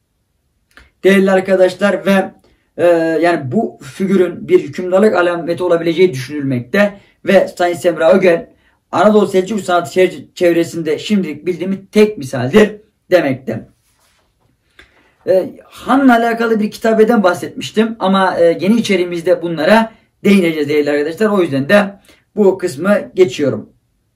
S1: değerli arkadaşlar ve e, yani bu figürün bir hükümdarlık alameti olabileceği düşünülmekte ve Sayın Semra Ögel Anadolu Selçuklu sanatı çevresinde şimdilik bildiğimiz tek misaldir demekte. E, Han'la alakalı bir kitabeden bahsetmiştim ama e, yeni içeriğimizde bunlara değineceğiz değerli arkadaşlar. O yüzden de bu kısmı geçiyorum.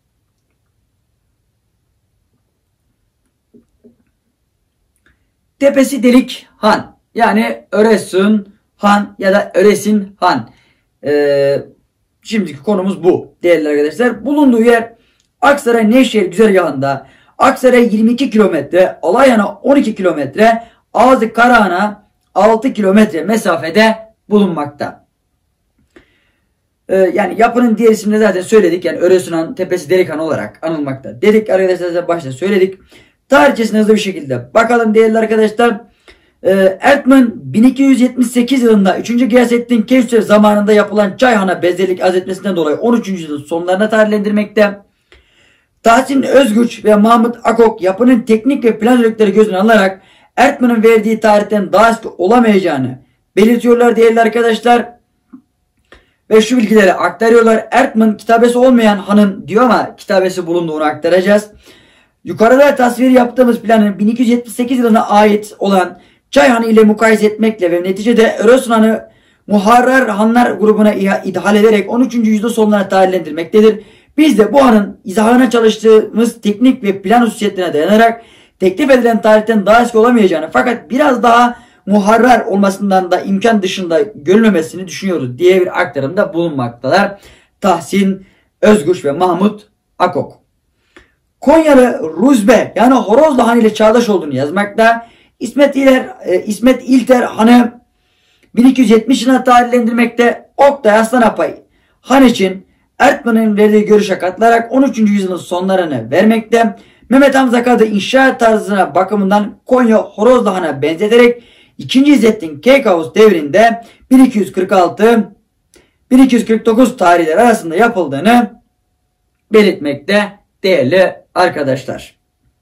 S1: Tepesi delik Han, yani Öresun Han ya da Öresin Han. Ee, şimdiki konumuz bu değerli arkadaşlar. Bulunduğu yer Aksaray Nevşehir güzergahında. Aksaray yirmi iki kilometre, Alayhan'a on iki kilometre, Ağzı Karahan'a altı kilometre mesafede bulunmakta. Ee, yani yapının diğer ismini zaten söyledik. Yani Öresunhan Tepesi Delikhan olarak anılmakta. Dedik arkadaşlar, başta söyledik. Tarihçesine hızlı bir şekilde bakalım değerli arkadaşlar. Ee, Ertman bin iki yüz yetmiş sekiz yılında üçüncü Gıyasettin Keyhüsev zamanında yapılan Çayhan'a bezdelilik azetmesinden dolayı on üçüncü yüzyılın sonlarına tarihlendirmekte. Tahsin Özgüç ve Mahmut Akok yapının teknik ve plan özellikleri gözüne alınarak Ertman'ın verdiği tarihten daha eski olamayacağını belirtiyorlar değerli arkadaşlar. Ve şu bilgileri aktarıyorlar. Ertman kitabesi olmayan hanın diyor ama kitabesi bulunduğunu aktaracağız. Yukarıda tasvir yaptığımız planın bin iki yüz yetmiş sekiz yılına ait olan Çayhan'ı ile mukayese etmekle ve neticede Öresunhan'ı Muharrar Hanlar grubuna idhal ederek on üçüncü yüzyıl sonlarına tarihlendirmektedir. Biz de bu hanın izahına çalıştığımız teknik ve plan hususiyetlerine dayanarak teklif edilen tarihten daha eski olamayacağını fakat biraz daha muharrar olmasından da imkan dışında görülmemesini düşünüyoruz diye bir aktarımda bulunmaktalar. Tahsin Özgüç ve Mahmut Akok. Konyalı Ruzbe yani Horozlu Han ile çağdaş olduğunu yazmakta. İsmet İlter, e, İsmet İlter Han'ı bin iki yüz yetmiş yılına tarihlendirmekte. Oktay Aslanapay Han için Ertman'ın verdiği görüşe katılarak on üçüncü yüzyılın sonlarını vermekte. Mehmet Hamza Kadı inşa tarzına bakımından Konya Horozlu Han'a benzeterek ikinci İzzettin Keykavus devrinde bin iki yüz kırk altı bin iki yüz kırk dokuz tarihleri arasında yapıldığını belirtmekte değerli arkadaşlar.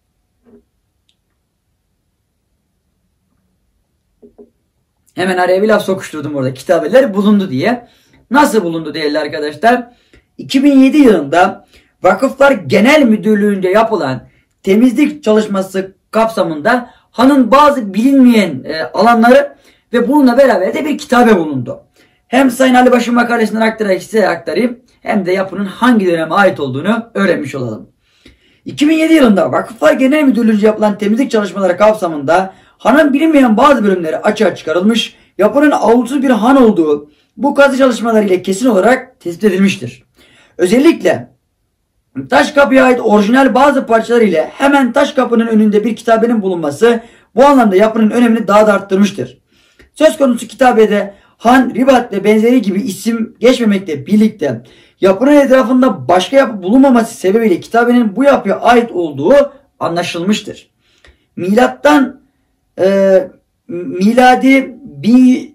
S1: Hemen araya bir laf sokuşturdum orada. Kitabeler bulundu diye. Nasıl bulundu değerli arkadaşlar? iki bin yedi yılında Vakıflar Genel Müdürlüğü'nde yapılan temizlik çalışması kapsamında hanın bazı bilinmeyen e, alanları ve bununla beraber de bir kitabe bulundu. Hem Sayın Ali Baş'ın makalesinden aktararak size aktarayım hem de yapının hangi döneme ait olduğunu öğrenmiş olalım. iki bin yedi yılında Vakıflar Genel Müdürlüğü'nce yapılan temizlik çalışmaları kapsamında hanın bilinmeyen bazı bölümleri açığa çıkarılmış, yapının avlusuz bir han olduğu bu kazı çalışmaları ile kesin olarak tespit edilmiştir. Özellikle taş kapıya ait orijinal bazı parçalar ile hemen taş kapının önünde bir kitabenin bulunması bu anlamda yapının önemini daha da arttırmıştır. Söz konusu kitabede Han, Ribat ve benzeri gibi isim geçmemekle birlikte yapının etrafında başka yapı bulunmaması sebebiyle kitabenin bu yapıya ait olduğu anlaşılmıştır. Milattan e, miladi bin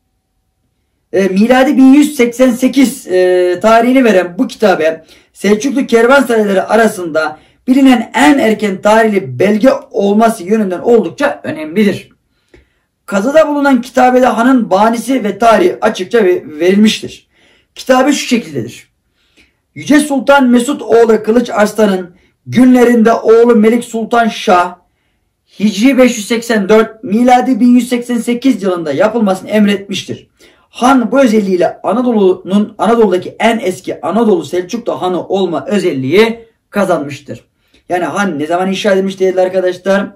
S1: e, miladi bin yüz seksen sekiz e, tarihini veren bu kitabe Selçuklu kervansarayları arasında bilinen en erken tarihli belge olması yönünden oldukça önemlidir. Kazıda bulunan kitabede hanın banisi ve tarihi açıkça verilmiştir. Kitabe şu şekildedir. Yüce Sultan Mesut oğlu Kılıç Arslan'ın günlerinde oğlu Melik Sultan Şah Hicri beş yüz seksen dört miladi bin yüz seksen sekiz yılında yapılmasını emretmiştir. Han bu özelliğiyle Anadolu'nun Anadolu'daki en eski Anadolu Selçuklu Hanı olma özelliği kazanmıştır. Yani han ne zaman inşa edilmiş değerli arkadaşlar?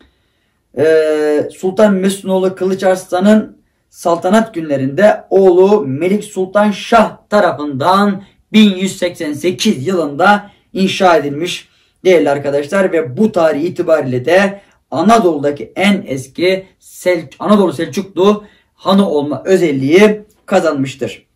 S1: Ee, Sultan Mesut'un oğlu Kılıç Arslan'ın saltanat günlerinde oğlu Melik Sultan Şah tarafından bin yüz seksen sekiz yılında inşa edilmiş değerli arkadaşlar ve bu tarih itibariyle de Anadolu'daki en eski Sel Anadolu Selçuklu hanı olma özelliği kazanmıştır.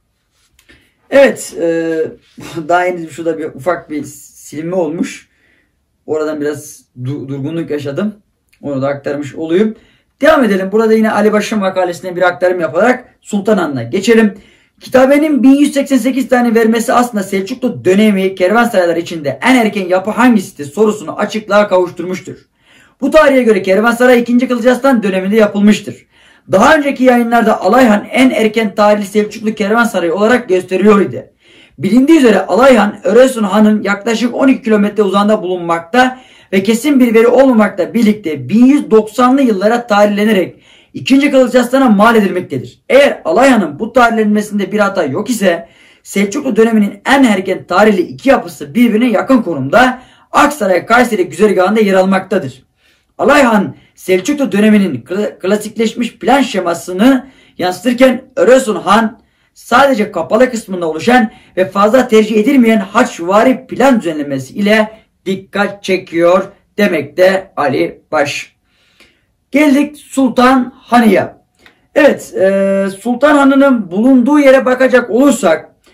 S1: Evet, e, daha henüz şurada bir ufak bir silinme olmuş. Oradan biraz du durgunluk yaşadım. Onu da aktarmış olayım. Devam edelim. Burada yine Ali Baş'ın makalesine bir aktarım yaparak Sultan Han'la geçelim. Kitabenin bin yüz seksen sekiz tane vermesi aslında Selçuklu dönemi kervansaraylar içinde en erken yapı hangisidir sorusunu açıklığa kavuşturmuştur. Bu tarihe göre kervansaray ikinci. Kılıç Arslan döneminde yapılmıştır. Daha önceki yayınlarda Alayhan en erken tarihli Selçuklu kervansarayı olarak gösteriliyor idi. Bilindiği üzere Alayhan, Öresun Han'ın yaklaşık on iki kilometre uzağında bulunmakta ve kesin bir veri olmamakla birlikte bin yüz doksanlı yıllara tarihlenerek ikinci. Kılıç Arslan'a mal edilmektedir. Eğer Alayhan'ın bu tarihlenmesinde bir hata yok ise Selçuklu döneminin en erken tarihli iki yapısı birbirine yakın konumda Aksaray Kayseri güzergahında yer almaktadır. Alayhan Selçuklu döneminin klasikleşmiş plan şemasını yansıtırken Öresun Han sadece kapalı kısmında oluşan ve fazla tercih edilmeyen haçvari plan düzenlemesi ile dikkat çekiyor demekte Ali Baş. Geldik Sultan Hanı'ya. Evet, e, Sultan Hanı'nın bulunduğu yere bakacak olursak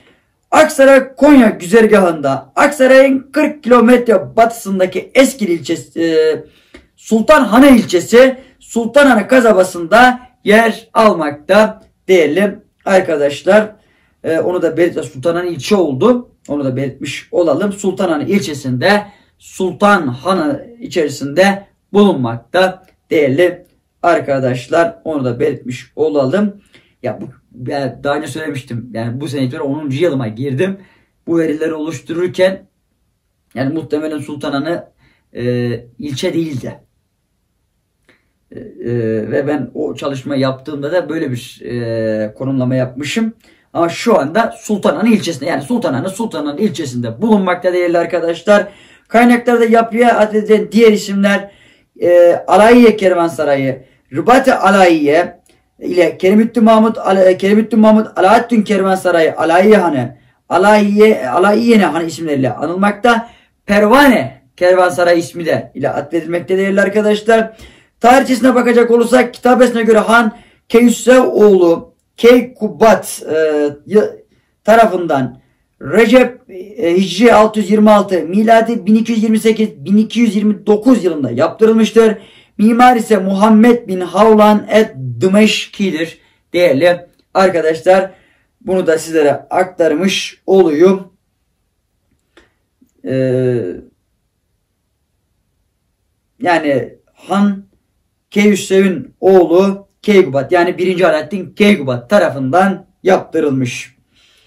S1: Aksaray Konya güzergahında Aksaray'ın kırk kilometre batısındaki Eskil ilçesi, e, Sultanhanı ilçesi Sultanhanı kasabasında yer almakta değerli arkadaşlar. E, onu da belirtme, Sultanhanı ilçe oldu. Onu da belirtmiş olalım. Sultanhanı ilçesinde Sultanhanı içerisinde bulunmakta değerli arkadaşlar. Onu da belirtmiş olalım. Ya bu ya daha önce söylemiştim. Yani bu sene itibaren onuncu yılıma girdim. Bu verileri oluştururken yani muhtemelen Sultanhanı e, ilçe değildi. E, e, ve ben o çalışma yaptığımda da böyle bir e, konumlama yapmışım. Ama şu anda Sultanhanı ilçesinde, yani Sultanhanı Sultanhanı ilçesinde bulunmakta değerli arkadaşlar. Kaynaklarda yapıya addedilen diğer isimler e, Alayiye Kervansarayı, Rıbat-ı Alayiye ile Kerimüttü Mahmud Kerimüttü Mahmud Alaaddin Kervansarayı, Alayiye Hanı, Alayiye Alayiye Hanı isimleriyle anılmakta. Pervane Kervansarayı ismi de ile atfedilmekte değerli arkadaşlar. Tarihçesine bakacak olursak kitabesine göre Han Keyhüsrevoğlu Keykubat e, tarafından Recep e, Hicri altı yüz yirmi altı miladi bin iki yüz yirmi sekiz bin iki yüz yirmi dokuz yılında yaptırılmıştır. Mimar ise Muhammed bin Havlan et-Dımeşki'dir değerli arkadaşlar. Bunu da sizlere aktarmış olayım. Ee, yani Han Keyhüsrev'in oğlu Keykubat, yani birinci Alaaddin Keykubat tarafından yaptırılmış.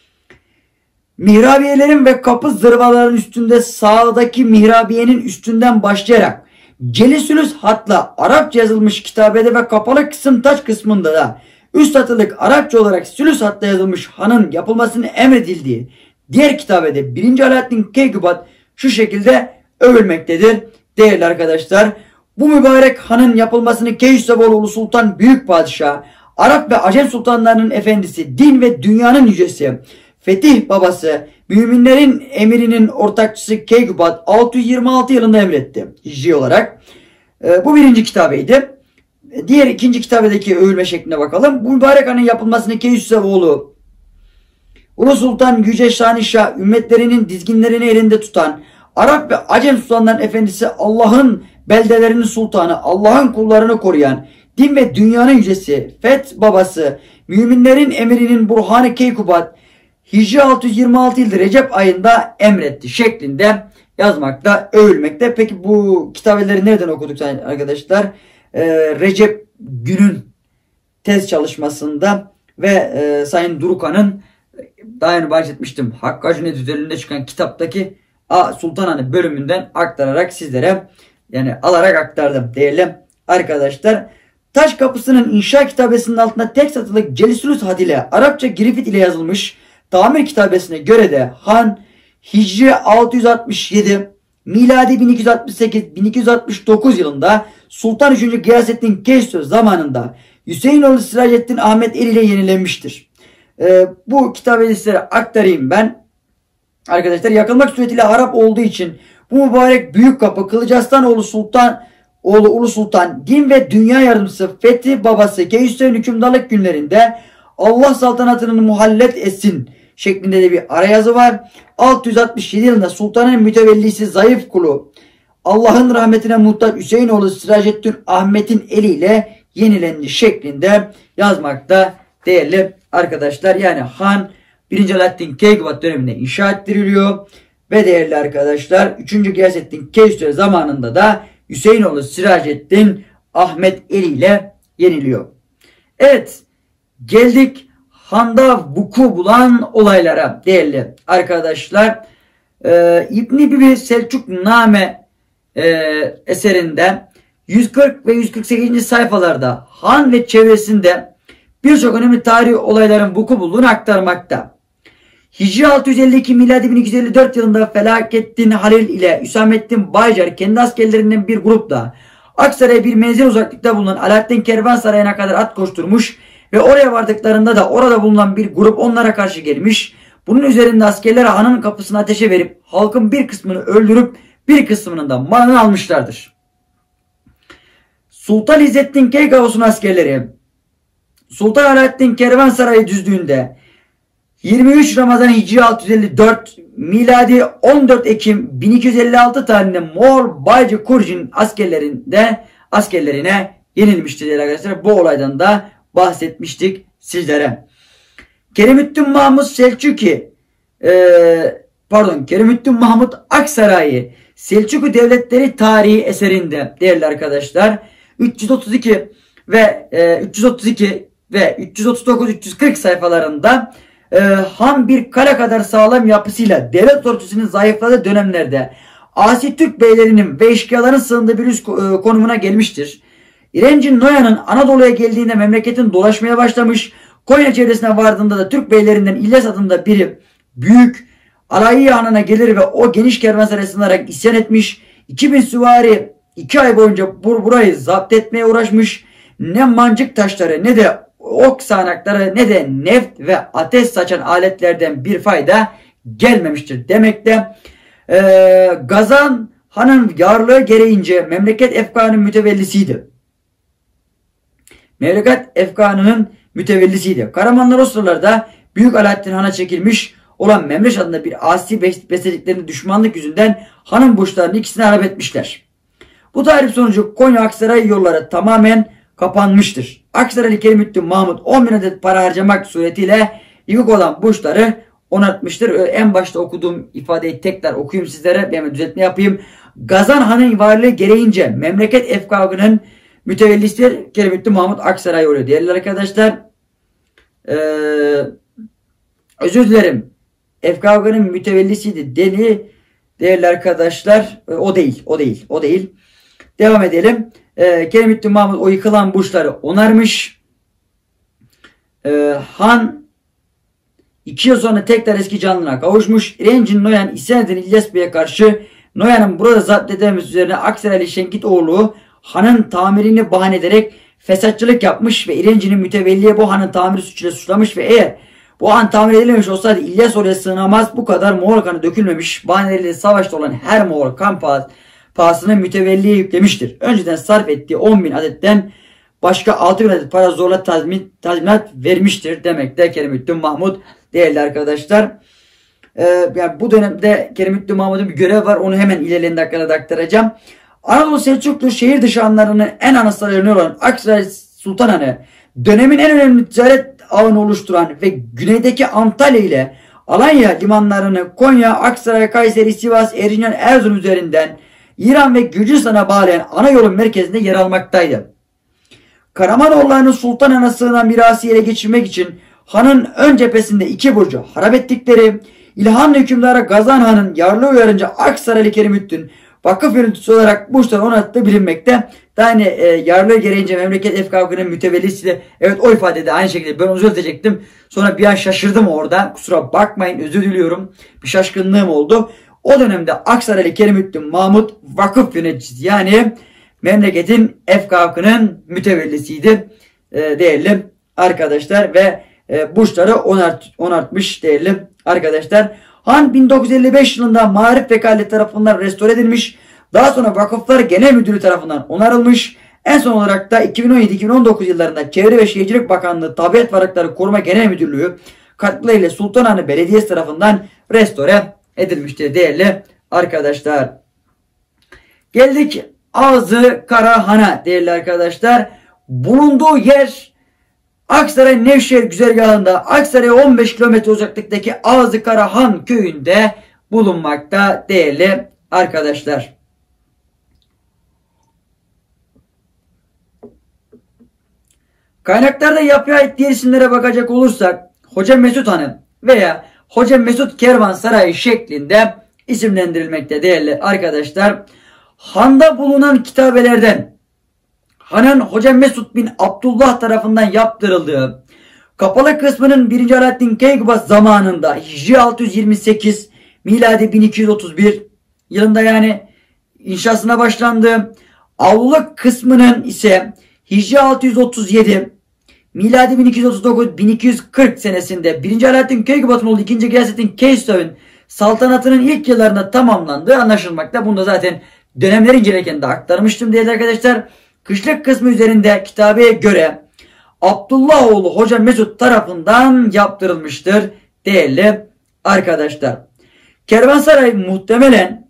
S1: Mihrabiyelerin ve kapı zırvaların üstünde sağdaki mihrabiyenin üstünden başlayarak Celisülüs hatla Arapça yazılmış kitabede ve kapalı kısım taç kısmında da üst satırlık Arapça olarak sülüs hatla yazılmış hanın yapılmasını emredildiği diğer kitabede birinci Alaaddin Keykubat şu şekilde övülmektedir değerli arkadaşlar. Bu mübarek hanın yapılmasını Keyhüsrevoğlu Sultan Büyük Padişah, Arap ve Acem sultanlarının efendisi, din ve dünyanın yücesi, fetih babası, müminlerin emirinin ortakçısı Keykubat altı yüz yirmi altı yılında emretti hicri olarak. E, bu birinci kitabeydi. Diğer ikinci kitabedeki övülme şekline bakalım. Bu mübarek hanın yapılmasını Keyhüsrevoğlu Ulu Sultan Yüce Şanişah ümmetlerinin dizginlerini elinde tutan Arap ve Acem sultanların efendisi, Allah'ın beldelerinin sultanı, Allah'ın kullarını koruyan, din ve dünyanın yücesi, Feth babası, müminlerin emirinin Burhanı Keykubat Hicri altı yüz yirmi altı yılı Recep ayında emretti şeklinde yazmakta, övülmekte. Peki bu kitabeleri nereden okuduk arkadaşlar? Ee, Recep Gün'ün tez çalışmasında ve e, Sayın Durukan'ın daha önce bahsetmiştim Hakkı Cüneyt üzerinde çıkan kitaptaki A Sultanhanı bölümünden aktararak sizlere, yani alarak aktardım değerli arkadaşlar. Taş kapısının inşa kitabesinin altında tek satırlık Celisülüs had ile Arapça Girifit ile yazılmış tamir kitabesine göre de Han Hicri altı yüz altmış yedi miladi bin iki yüz altmış sekiz bin iki yüz altmış dokuz yılında Sultan üçüncü Gıyasettin Keyhüsrev zamanında Hüseyinoğlu Siracettin Ahmet El ile yenilenmiştir. Ee, bu kitabı sizlere aktarayım ben. Arkadaşlar yakılmak suretiyle harap olduğu için bu mübarek büyük kapı Kılıç Aslanoğlu Sultan oğlu Ulu Sultan din ve dünya yardımcısı Fethi babası Keyhüsrev'in hükümdarlık günlerinde Allah saltanatının muhallet etsin şeklinde de bir arayazı var. altı yüz altmış yedi yılında sultanın mütevellisi zayıf kulu Allah'ın rahmetine muhtaç Hüseyinoğlu Siracettin Ahmet'in eliyle yenilendi şeklinde yazmakta değerli arkadaşlar. Yani Han birinci Alaaddin Keykubat döneminde inşa ettiriliyor ve değerli arkadaşlar üçüncü Gıyasettin Keyhüsrev zamanında da Hüseyinoğlu Siracettin Ahmet eliyle yeniliyor. Evet, geldik Han'da vuku bulan olaylara değerli arkadaşlar. Ee, İbn-i Bibi Selçukname e, eserinde yüz kırk ve yüz kırk sekizinci sayfalarda Han ve çevresinde birçok önemli tarihi olayların vuku bulduğunu aktarmakta. Hicri altı yüz elli iki miladi bin iki yüz elli dört yılında Felakettin Halil ile Hüsamettin Baycar kendi askerlerinden bir grupla Aksaray'a bir menzil uzaklıkta bulunan Alaaddin Kervansarayı'na kadar at koşturmuş ve oraya vardıklarında da orada bulunan bir grup onlara karşı gelmiş. Bunun üzerinde askerler hanın kapısını ateşe verip halkın bir kısmını öldürüp bir kısmının da malını almışlardır. Sultan İzzettin Keykavus'un askerleri Sultan Alaaddin Kervansarayı düzdüğünde yirmi üç Ramazan Hicri altı yüz elli dört, miladi on dört Ekim bin iki yüz elli altı tarihinde Moğol Baycı Kurjin askerlerinde askerlerine yenilmiştir arkadaşlar. Bu olaydan da bahsetmiştik sizlere. Kerimüddin Mahmud Selçuki e, pardon Kerimüddin Mahmud Aksaray'ı Selçuklu Devletleri Tarihi eserinde değerli arkadaşlar üç yüz otuz iki ve e, üç yüz otuz iki ve üç yüz otuz dokuz üç yüz kırk sayfalarında e, Han bir kale kadar sağlam yapısıyla devlet ordusunun zayıfladığı dönemlerde asi Türk beylerinin ve eşkıyaların sığındığı bir üst konumuna gelmiştir. İrencin Noyan'ın Anadolu'ya geldiğinde memleketin dolaşmaya başlamış. Konya çevresine vardığında da Türk beylerinden İlyas adında biri büyük Alayi Hanı'na gelir ve o geniş kervansaray sığınarak isyan etmiş. iki bin süvari iki ay boyunca bur burayı zapt etmeye uğraşmış. Ne mancık taşları ne de ok sağanakları ne de neft ve ateş saçan aletlerden bir fayda gelmemiştir demekte. Ee, Gazan Han'ın yarlığı gereğince memleket efkanının mütevellisiydi. Memleket efkanının mütevellisiydi. Karamanlar o sıralarda Büyük Alaaddin Han'a çekilmiş olan Memreş adında bir asi beslediklerinin düşmanlık yüzünden Han'ın burçlarını ikisine harap etmişler. Bu tahrip sonucu Konya Aksaray yolları tamamen kapanmıştır. Aksaraylı Kerimüddin Mahmud on bin adet para harcamak suretiyle yıkık olan burçları onartmıştır. En başta okuduğum ifadeyi tekrar okuyayım sizlere. Hemen düzeltme yapayım. Gazan Han'ın varlığı gereğince memleket efkavının mütevellisi Kerimüddin Mahmud Aksaray oluyor. Değerli arkadaşlar, ee, özür dilerim. Efkavının mütevellisiydi deni. Değerli arkadaşlar, o değil, o değil, o değil. Devam edelim. Ee, Kerimüddin Mahmud o yıkılan burçları onarmış. Ee, Han iki yıl sonra tekrar eski canlılığına kavuşmuş. İrencin Noyan isyan eden İlyas Bey'e karşı Noyan'ın burada zapt edilmesi üzerine Aksaraylı Şenkitoğlu Han'ın tamirini bahane ederek fesatçılık yapmış ve İrenci'nin mütevelliye bu hanın tamiri suçuyla suçlamış ve eğer bu han tamir edilememiş olsaydı İlyas oraya sığınamaz, bu kadar Moğol kanı dökülmemiş, bahaneleriyle savaşta olan her Moğol kan pahasını mütevelliye yüklemiştir. Önceden sarf ettiği on bin adetten başka altı bin adet para zorla tazmin, tazminat vermiştir demekte Kerimüddin Mahmud. Değerli arkadaşlar, ee, yani bu dönemde Kerimüddin Mahmud'un bir görev var, onu hemen ilerleyen dakikada aktaracağım. Anadolu Selçuklu şehir dışı hanlarının en anahtarlarını olan Aksaray Sultan Hanı, dönemin en önemli ticaret ağını oluşturan ve güneydeki Antalya ile Alanya limanlarını Konya, Aksaray, Kayseri, Sivas, Erzincan, Erzurum üzerinden İran ve Gürcistan'a bağlayan ana yolun merkezinde yer almaktaydı. Karamanoğullarının Sultan Han'a sığınan mirası ele geçirmek için Han'ın ön cephesinde iki burcu harap ettikleri, İlhanlı hükümdara Gazan Han'ın yarlığı uyarınca Aksaraylı Kerimüddin vakıf yöneticisi olarak burçları onarttığı bilinmekte. Daha yine e, yarlığı gereğince memleket efkavının mütevellisi de evet o ifadede aynı şekilde ben onu düzeltecektim. Sonra bir an şaşırdım orada. Kusura bakmayın, özür diliyorum. Bir şaşkınlığım oldu. O dönemde Aksaraylı Kerimüddin Mahmud vakıf yöneticisi yani memleketin efkavının mütevellisiydi e, değerli arkadaşlar ve e, burçları onart, onartmış değerli arkadaşlar. Han bin dokuz yüz elli beş yılında Marif Vekaleti tarafından restore edilmiş. Daha sonra Vakıflar Genel Müdürlüğü tarafından onarılmış. En son olarak da iki bin on yedi iki bin on dokuz yıllarında Çevre ve Şehircilik Bakanlığı Tabiat Varlıkları Koruma Genel Müdürlüğü katkılarıyla Sultanahmet Belediyesi tarafından restore edilmiştir değerli arkadaşlar. Geldik Ağzı Karahan'a değerli arkadaşlar. Bulunduğu yer Aksaray Nevşehir güzergahında Aksaray'a on beş kilometre uzaklıktaki Ağzı Karahan köyünde bulunmakta değerli arkadaşlar. Kaynaklarda yapıya ait diğer isimlere bakacak olursak Hoca Mesut Hanı veya Hoca Mesut Kervansarayı şeklinde isimlendirilmekte değerli arkadaşlar. Han'da bulunan kitabelerden Han'ın Hoca Mesut bin Abdullah tarafından yaptırıldığı kapalı kısmının birinci Alaaddin Keykubat zamanında Hicri altı yüz yirmi sekiz miladi bin iki yüz otuz bir yılında yani inşasına başlandı. Avluluk kısmının ise Hicri altı yüz otuz yedi miladi bin iki yüz otuz dokuz bin iki yüz kırk senesinde birinci Alaaddin Keykubat'ın oğlu ikinci Gıyasettin Keysöv'ün saltanatının ilk yıllarında tamamlandığı anlaşılmakta. Bunu da zaten dönemleri incelerken de aktarmıştım değerli arkadaşlar. Kışlık kısmı üzerinde kitabeye göre Abdullahoğlu Hoca Mesut tarafından yaptırılmıştır değerli arkadaşlar. Kervansaray muhtemelen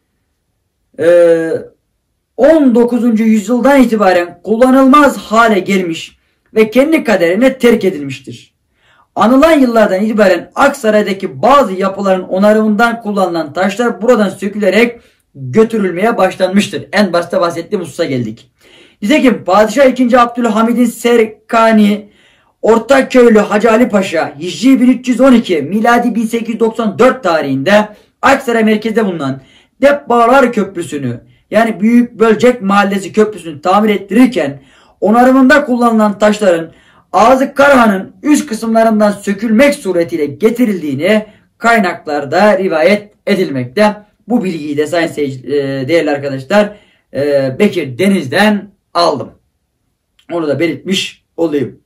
S1: on dokuzuncu yüzyıldan itibaren kullanılmaz hale gelmiş ve kendi kaderine terk edilmiştir. Anılan yıllardan itibaren Aksaray'daki bazı yapıların onarımından kullanılan taşlar buradan sökülerek götürülmeye başlanmıştır. En başta bahsettiğim hususa geldik. Nitekim Padişah ikinci. Abdülhamid'in Serkani Ortaköylü Hacı Ali Paşa Hicri bin üç yüz on iki miladi bin sekiz yüz doksan dört tarihinde Aksaray merkezde bulunan Depbağlar Köprüsü'nü yani Büyük Bölcek Mahallesi Köprüsü'nü tamir ettirirken onarımında kullanılan taşların Ağzı Karahan'ın üst kısımlarından sökülmek suretiyle getirildiğini kaynaklarda rivayet edilmekte. Bu bilgiyi de sayın değerli arkadaşlar Bekir Deniz'den aldım. Onu da belirtmiş olayım.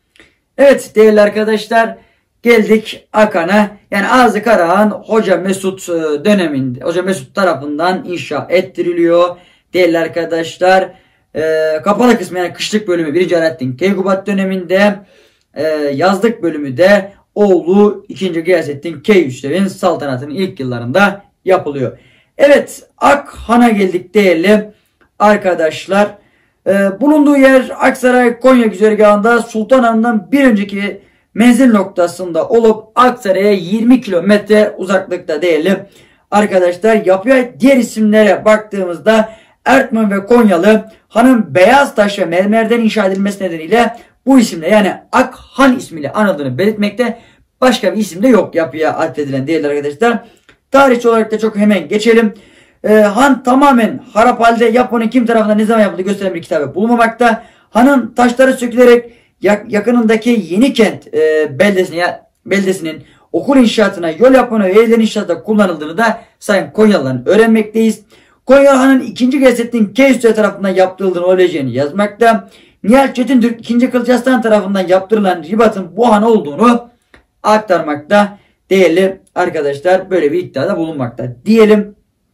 S1: Evet değerli arkadaşlar, geldik Akan'a. Yani Ağzı Karahan Hoca Mesut döneminde, Hoca Mesut tarafından inşa ettiriliyor. Değerli arkadaşlar, e, kapalı kısmı yani kışlık bölümü birinci. Alaaddin Keykubat döneminde, e, yazlık bölümü de oğlu ikinci. Gıyasettin Keyhüsrev'in saltanatının ilk yıllarında yapılıyor. Evet, Akhan'a geldik değerli arkadaşlar. E, bulunduğu yer Aksaray Konya güzergahında Sultanahmet'ten bir önceki menzil noktasında olup Aksaray'a yirmi kilometre uzaklıkta değerli arkadaşlar. Yapıya diğer isimlere baktığımızda Ertman ve Konyalı hanın beyaz taş ve mermerden inşa edilmesi nedeniyle bu isimle yani Akhan ismiyle anıldığını belirtmekte. Başka bir isim de yok yapıya atfedilen değerli arkadaşlar. Tarihçi olarak da çok hemen geçelim. Ee, han tamamen harap halde, yapının kim tarafından ne zaman yapıldığı gösteren bir kitabı bulunmamakta. Hanın taşları sökülerek yakınındaki Yenikent e, beldesine, beldesinin okul inşaatına, yol yapımına ve evlerin inşaatına kullanıldığını da sayın Konyalıların öğrenmekteyiz. Konyalı Han'ın ikinci. Gıyasettin Keyhüsrev tarafından yaptırıldığını olabileceğini yazmakta. Nihal Çetintürk ikinci. Kılıç Arslan tarafından yaptırılan ribatın bu han olduğunu aktarmakta. Değerli arkadaşlar, böyle bir iddiada bulunmakta diyelim.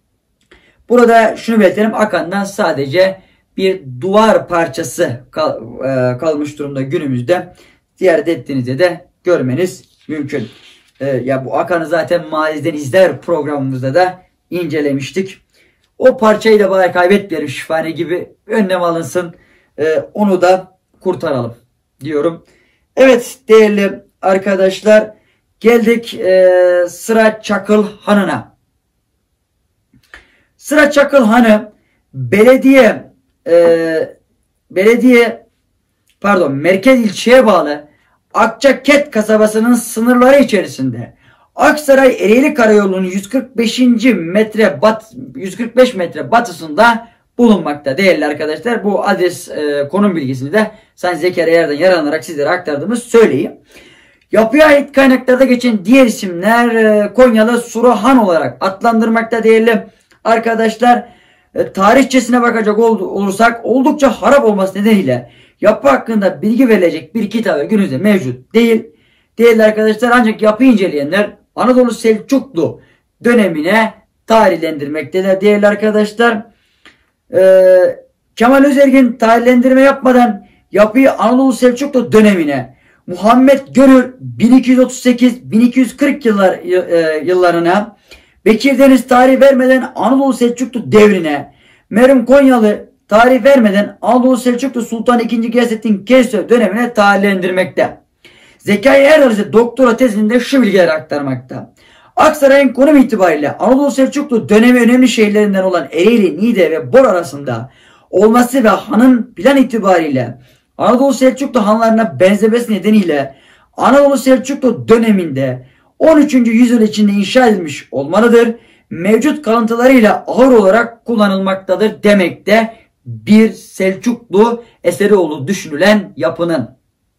S1: Burada şunu belirtelim, Akan'dan sadece bir duvar parçası kal, e, kalmış durumda günümüzde. Ziyaret ettiğinizde de görmeniz mümkün. E, ya bu Akan'ı zaten Maziden İzler programımızda da incelemiştik. O parçayı da bari kaybetmeyelim, şifane gibi önlem alınsın. E, onu da kurtaralım diyorum. Evet değerli arkadaşlar, geldik e, Sıra Çakıl Hanı'na. Sıra Çakıl Hanı belediye e, belediye pardon merkez ilçeye bağlı Akçaket kasabasının sınırları içerisinde Aksaray Ereğli Karayolu'nun yüz kırk beşinci metre bat yüz kırk beş metre batısında bulunmakta değerli arkadaşlar. Bu adres e, konum bilgisini de Sayın Zekeriya Yer'den yararlanarak sizlere aktardığımız söyleyeyim. Yapıya ait kaynaklarda geçen diğer isimler e, Konyalı Surahan olarak adlandırmakta değerli arkadaşlar. E, tarihçesine bakacak ol, olursak oldukça harap olması nedeniyle yapı hakkında bilgi verilecek bir kitap günümüzde mevcut değil. Değerli arkadaşlar, ancak yapı inceleyenler Anadolu Selçuklu dönemine tarihlendirmektedir değerli arkadaşlar. Ee, Kemal Özergin tarihlendirme yapmadan yapıyı Anadolu Selçuklu dönemine, Muhammed Gönül bin iki yüz otuz sekiz bin iki yüz kırk yıllar, e, yıllarına, Bekir Deniz tarih vermeden Anadolu Selçuklu devrine, Meryem Konyalı tarih vermeden Anadolu Selçuklu Sultan ikinci. Gıyasettin Keyhüsrev dönemine tarihlendirmekte. Zekai Erdal ise doktora tezinde şu bilgileri aktarmakta. Aksaray'ın konum itibariyle Anadolu Selçuklu dönemi önemli şehirlerinden olan Ereğli, Niğde ve Bor arasında olması ve hanın plan itibariyle Anadolu Selçuklu hanlarına benzemesi nedeniyle Anadolu Selçuklu döneminde on üçüncü yüzyıl içinde inşa edilmiş olmalıdır. Mevcut kalıntılarıyla ağır olarak kullanılmaktadır demekte bir Selçuklu eseri olduğu düşünülen yapının.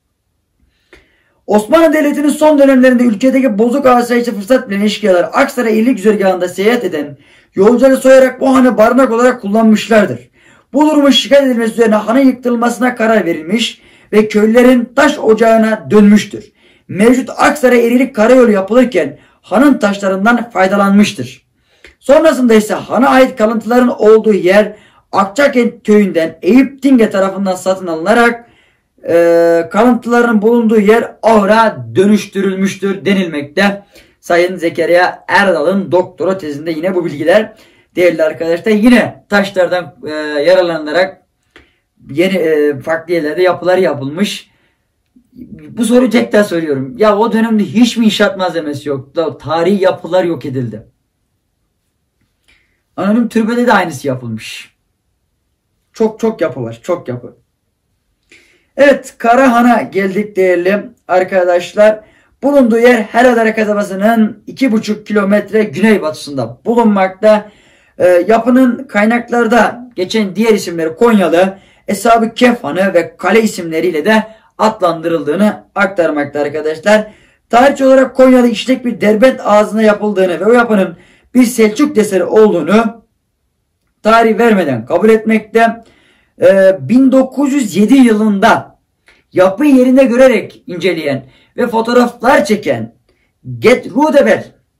S1: Osmanlı Devleti'nin son dönemlerinde ülkedeki bozuk asayişe fırsat bilen eşkıyalar Aksaray İllik güzergahında seyahat eden yolcuları soyarak bu hanı barınak olarak kullanmışlardır. Bu durumun şikayet edilmesi üzerine hanın yıktırılmasına karar verilmiş ve köylülerin taş ocağına dönmüştür. Mevcut Aksaray Ereğli Karayolu yapılırken hanın taşlarından faydalanmıştır. Sonrasında ise hana ait kalıntıların olduğu yer Akçakent köyünden Eyüp Tinge tarafından satın alınarak e, kalıntıların bulunduğu yer ahıra dönüştürülmüştür denilmekte. Sayın Zekeriya Erdal'ın doktora tezinde yine bu bilgiler değerli arkadaşlar. Yine taşlardan e, yararlanarak yeni e, farklı yerlerde yapılar yapılmış. Bu soruyu tekrar soruyorum. Ya o dönemde hiç mi inşaat malzemesi yok? Tarihi yapılar yok edildi. Anonim türbede de aynısı yapılmış. Çok çok yapı var. Çok yapı. Evet, Karahan'a geldik değerli arkadaşlar. Bulunduğu yer Heradere kasabasının iki buçuk kilometre güneybatısında bulunmakta. E, yapının kaynaklarda geçen diğer isimleri Konyalı, Eshab-ı Kehf Hanı ve kale isimleriyle de adlandırıldığını aktarmakta arkadaşlar. Tarihçi olarak Konyalı işlek bir derbent ağzına yapıldığını ve o yapının bir Selçuk eseri olduğunu tarih vermeden kabul etmekte. Ee, bin dokuz yüz yedi yılında yapıyı yerinde görerek inceleyen ve fotoğraflar çeken Gertrude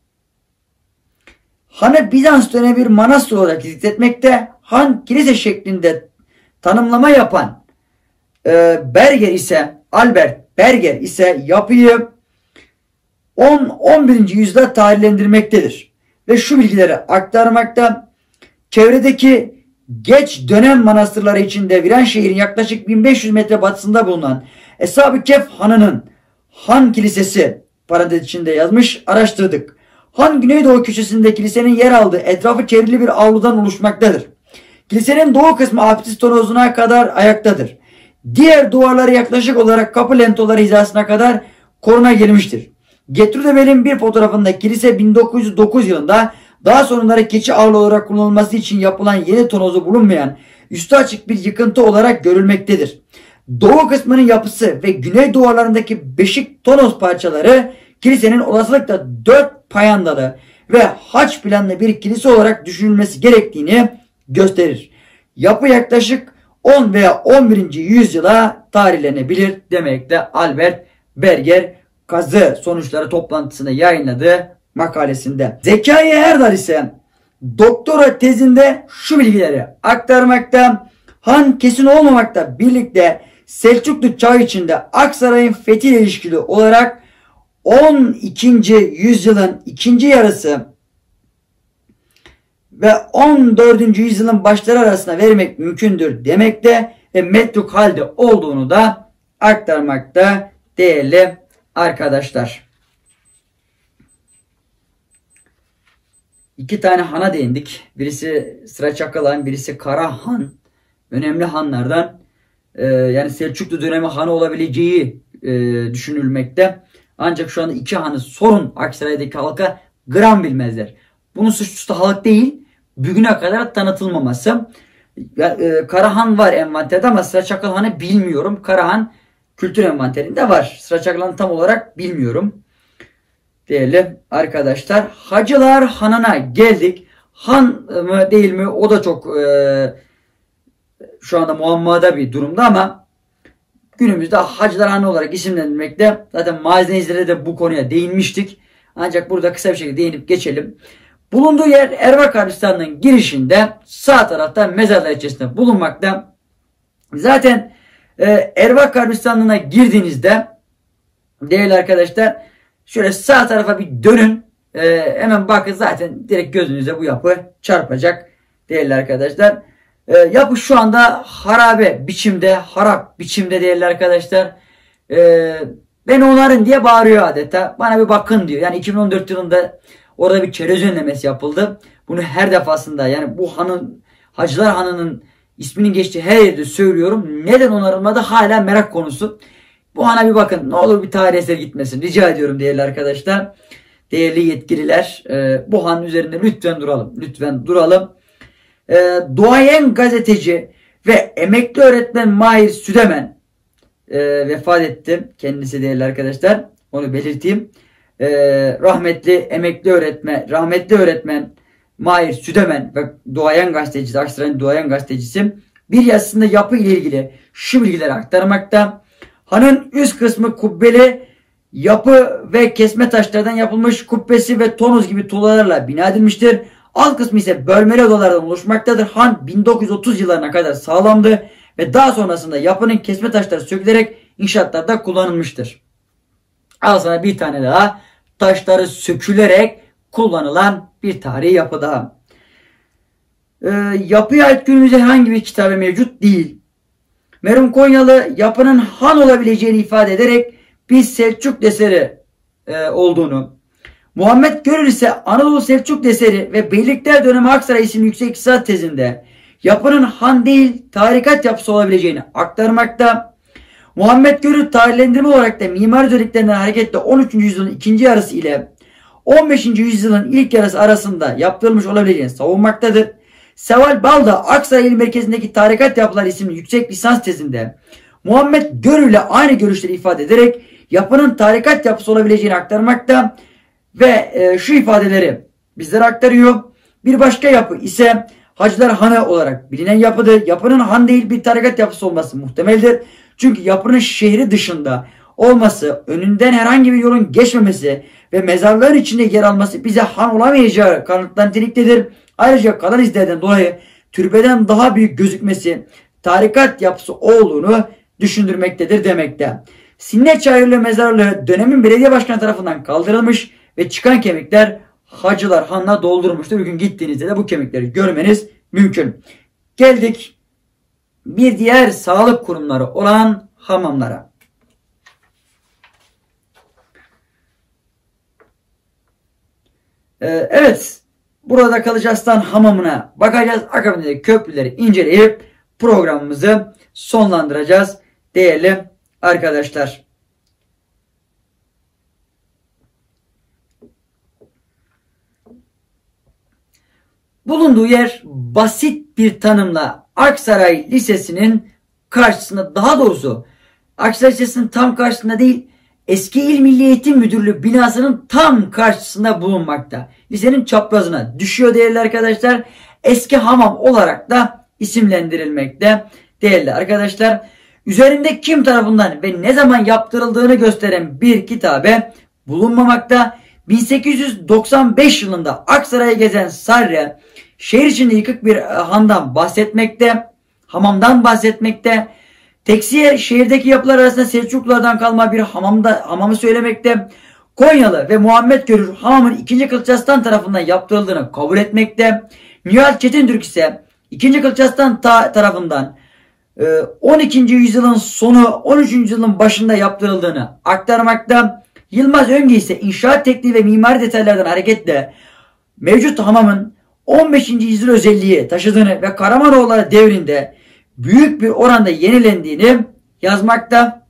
S1: Han'ı Bizans dönemi bir manastır olarak zikretmekte. Han kilise şeklinde tanımlama yapan e, Berger ise Albert Berger ise yapıyı on on birinci yüzyılda tarihlendirmektedir. Ve şu bilgileri aktarmakta. Çevredeki geç dönem manastırları içinde Viranşehir'in yaklaşık bin beş yüz metre batısında bulunan Eshab-ı Kehf Hanı'nın Han Kilisesi parantez içinde yazmış, araştırdık. Han Güneydoğu köşesinde kilisenin yer aldığı etrafı çevrili bir avludan oluşmaktadır. Kilisenin doğu kısmı apsis tonozuna kadar ayaktadır. Diğer duvarları yaklaşık olarak kapı lentoları hizasına kadar koruna girmiştir. Gertrudebel'in bir fotoğrafında kilise bin dokuz yüz dokuz yılında daha sonraları keçi avlu olarak kullanılması için yapılan yeni tonozu bulunmayan üstü açık bir yıkıntı olarak görülmektedir. Doğu kısmının yapısı ve güney duvarlarındaki beşik tonoz parçaları kilisenin olasılıkla dört payandalı ve haç planlı bir kilise olarak düşünülmesi gerektiğini gösterir. Yapı yaklaşık on veya on birinci yüzyıla tarihlenebilir demekte Albert Berger kazı sonuçları toplantısında yayınladığı makalesinde. Zekeriya Erdal ise doktora tezinde şu bilgileri aktarmakta. Han kesin olmamakta birlikte Selçuklu çağı içinde Aksaray'ın fethiyle ilişkili olarak on ikinci yüzyılın ikinci yarısı ve on dördüncü yüzyılın başları arasında vermek mümkündür demekte ve metruk halde olduğunu da aktarmakta değerli arkadaşlar. İki tane hana değindik. Birisi Sıra Çakalan, birisi Karahan. Önemli hanlardan. Ee, yani Selçuklu dönemi hanı olabileceği e, düşünülmekte. Ancak şu anda iki hanı sorun Aksaray'daki halka gram bilmezler. Bunun suçlusu da halk değil. Bugüne kadar tanıtılmaması. E, Karahan var envanterde ama Sıra Çakalan'ı bilmiyorum. Karahan kültür envanterinde var. Sıra Çakalan'ı tam olarak bilmiyorum. Değerli arkadaşlar, Hacılar Hanı'na geldik. Han mı değil mi o da çok e, şu anda muammada bir durumda ama günümüzde Hacılar Hanı olarak isimlendirmekte. Zaten Mazineciler'de de bu konuya değinmiştik. Ancak burada kısa bir şekilde değinip geçelim. Bulunduğu yer Erbak Arabistan'ın girişinde sağ tarafta mezarlar içerisinde bulunmakta. Zaten e, Erbak Arabistan'ına girdiğinizde değerli arkadaşlar şöyle sağ tarafa bir dönün. E, hemen bakın zaten direkt gözünüze bu yapı çarpacak değerli arkadaşlar. E, yapı şu anda harabe biçimde, harap biçimde değerli arkadaşlar. E, ben onarın diye bağırıyor adeta. Bana bir bakın diyor. Yani iki bin on dört yılında orada bir çerez önlemesi yapıldı. Bunu her defasında yani bu hanın Hacılar Hanı'nın isminin geçtiği her yerde söylüyorum. Neden onarılmadı hala merak konusu. Bu hana bir bakın. Ne olur bir tarih eseri gitmesin. Rica ediyorum değerli arkadaşlar. Değerli yetkililer. E, bu han üzerinde lütfen duralım. Lütfen duralım. E, duayen gazeteci ve emekli öğretmen Mahir Südemen e, vefat etti. Kendisi değerli arkadaşlar. Onu belirteyim. E, rahmetli emekli öğretmen, rahmetli öğretmen Mahir Südemen ve duayen gazetecisi, Aksaray'ın duayen gazetecisi bir yazısında yapı ile ilgili şu bilgileri aktarmakta. Hanın üst kısmı kubbeli yapı ve kesme taşlardan yapılmış, kubbesi ve tonuz gibi tuğlalarla bina edilmiştir. Alt kısmı ise bölmeli odalardan oluşmaktadır. Han bin dokuz yüz otuz yıllarına kadar sağlamdı ve daha sonrasında yapının kesme taşları sökülerek inşaatlarda kullanılmıştır. Al sana bir tane daha taşları sökülerek kullanılan bir tarihi yapı daha. Ee, yapıya ait günümüzde herhangi bir kitabı mevcut değil. Merhum Konyalı yapının han olabileceğini ifade ederek bir Selçuk deseri e, olduğunu, Muhammed Görür ise Anadolu Selçuk deseri ve Beylikler dönemi Aksaray isimli yüksek lisans tezinde yapının han değil tarikat yapısı olabileceğini aktarmakta. Muhammed Görür tarihlendirme olarak da mimari özelliklerinden hareketle on üçüncü yüzyılın ikinci yarısı ile on beşinci yüzyılın ilk yarısı arasında yaptırılmış olabileceğini savunmaktadır. Seval Balda Aksaray il merkezindeki tarikat yapılar isimli yüksek lisans tezinde Muhammed Görür ile aynı görüşleri ifade ederek yapının tarikat yapısı olabileceğini aktarmakta ve e, şu ifadeleri bizlere aktarıyor. Bir başka yapı ise Hacılar Hanı olarak bilinen yapıdır. Yapının han değil bir tarikat yapısı olması muhtemeldir. Çünkü yapının şehri dışında olması, önünden herhangi bir yolun geçmemesi ve mezarlığın içinde yer alması bize han olamayacağı kanıtlan niteliktedir. Ayrıca kalan izlerden dolayı türbeden daha büyük gözükmesi tarikat yapısı olduğunu düşündürmektedir demekte. Sinne Çayırlı mezarlığı dönemin belediye başkanı tarafından kaldırılmış ve çıkan kemikler Hacılar Hanı'na doldurulmuştur. Bugün gittiğinizde de bu kemikleri görmeniz mümkün. Geldik bir diğer sağlık kurumları olan hamamlara. Ee, evet, burada Kalıcaslan hamamına bakacağız. Akabinde köprüleri inceleyip programımızı sonlandıracağız değerli arkadaşlar. Bulunduğu yer basit bir tanımla Aksaray Lisesi'nin karşısında, daha doğrusu Aksaray Lisesi'nin tam karşısında değil, eski İl Milli Eğitim Müdürlüğü binasının tam karşısında bulunmakta. Lisenin çaprazına düşüyor değerli arkadaşlar. Eski hamam olarak da isimlendirilmekte değerli arkadaşlar. Üzerinde kim tarafından ve ne zaman yaptırıldığını gösteren bir kitabe bulunmamakta. bin sekiz yüz doksan beş yılında Aksaray'ı gezen Sarre şehir içinde yıkık bir handan bahsetmekte, hamamdan bahsetmekte. Teksiye şehirdeki yapılar arasında Selçuklulardan kalma bir hamamda, hamamı söylemekte. Konyalı ve Muhammed Görür hamamın ikinci Kılıçarslan tarafından yaptırıldığını kabul etmekte. Nihal Çetintürk ise ikinci Kılıçarslan ta tarafından on ikinci yüzyılın sonu on üçüncü yüzyılın başında yaptırıldığını aktarmakta. Yılmaz Öngü ise inşaat tekniği ve mimari detaylardan hareketle mevcut hamamın on beşinci yüzyıl özelliği taşıdığını ve Karamanoğulları devrinde büyük bir oranda yenilendiğini yazmakta.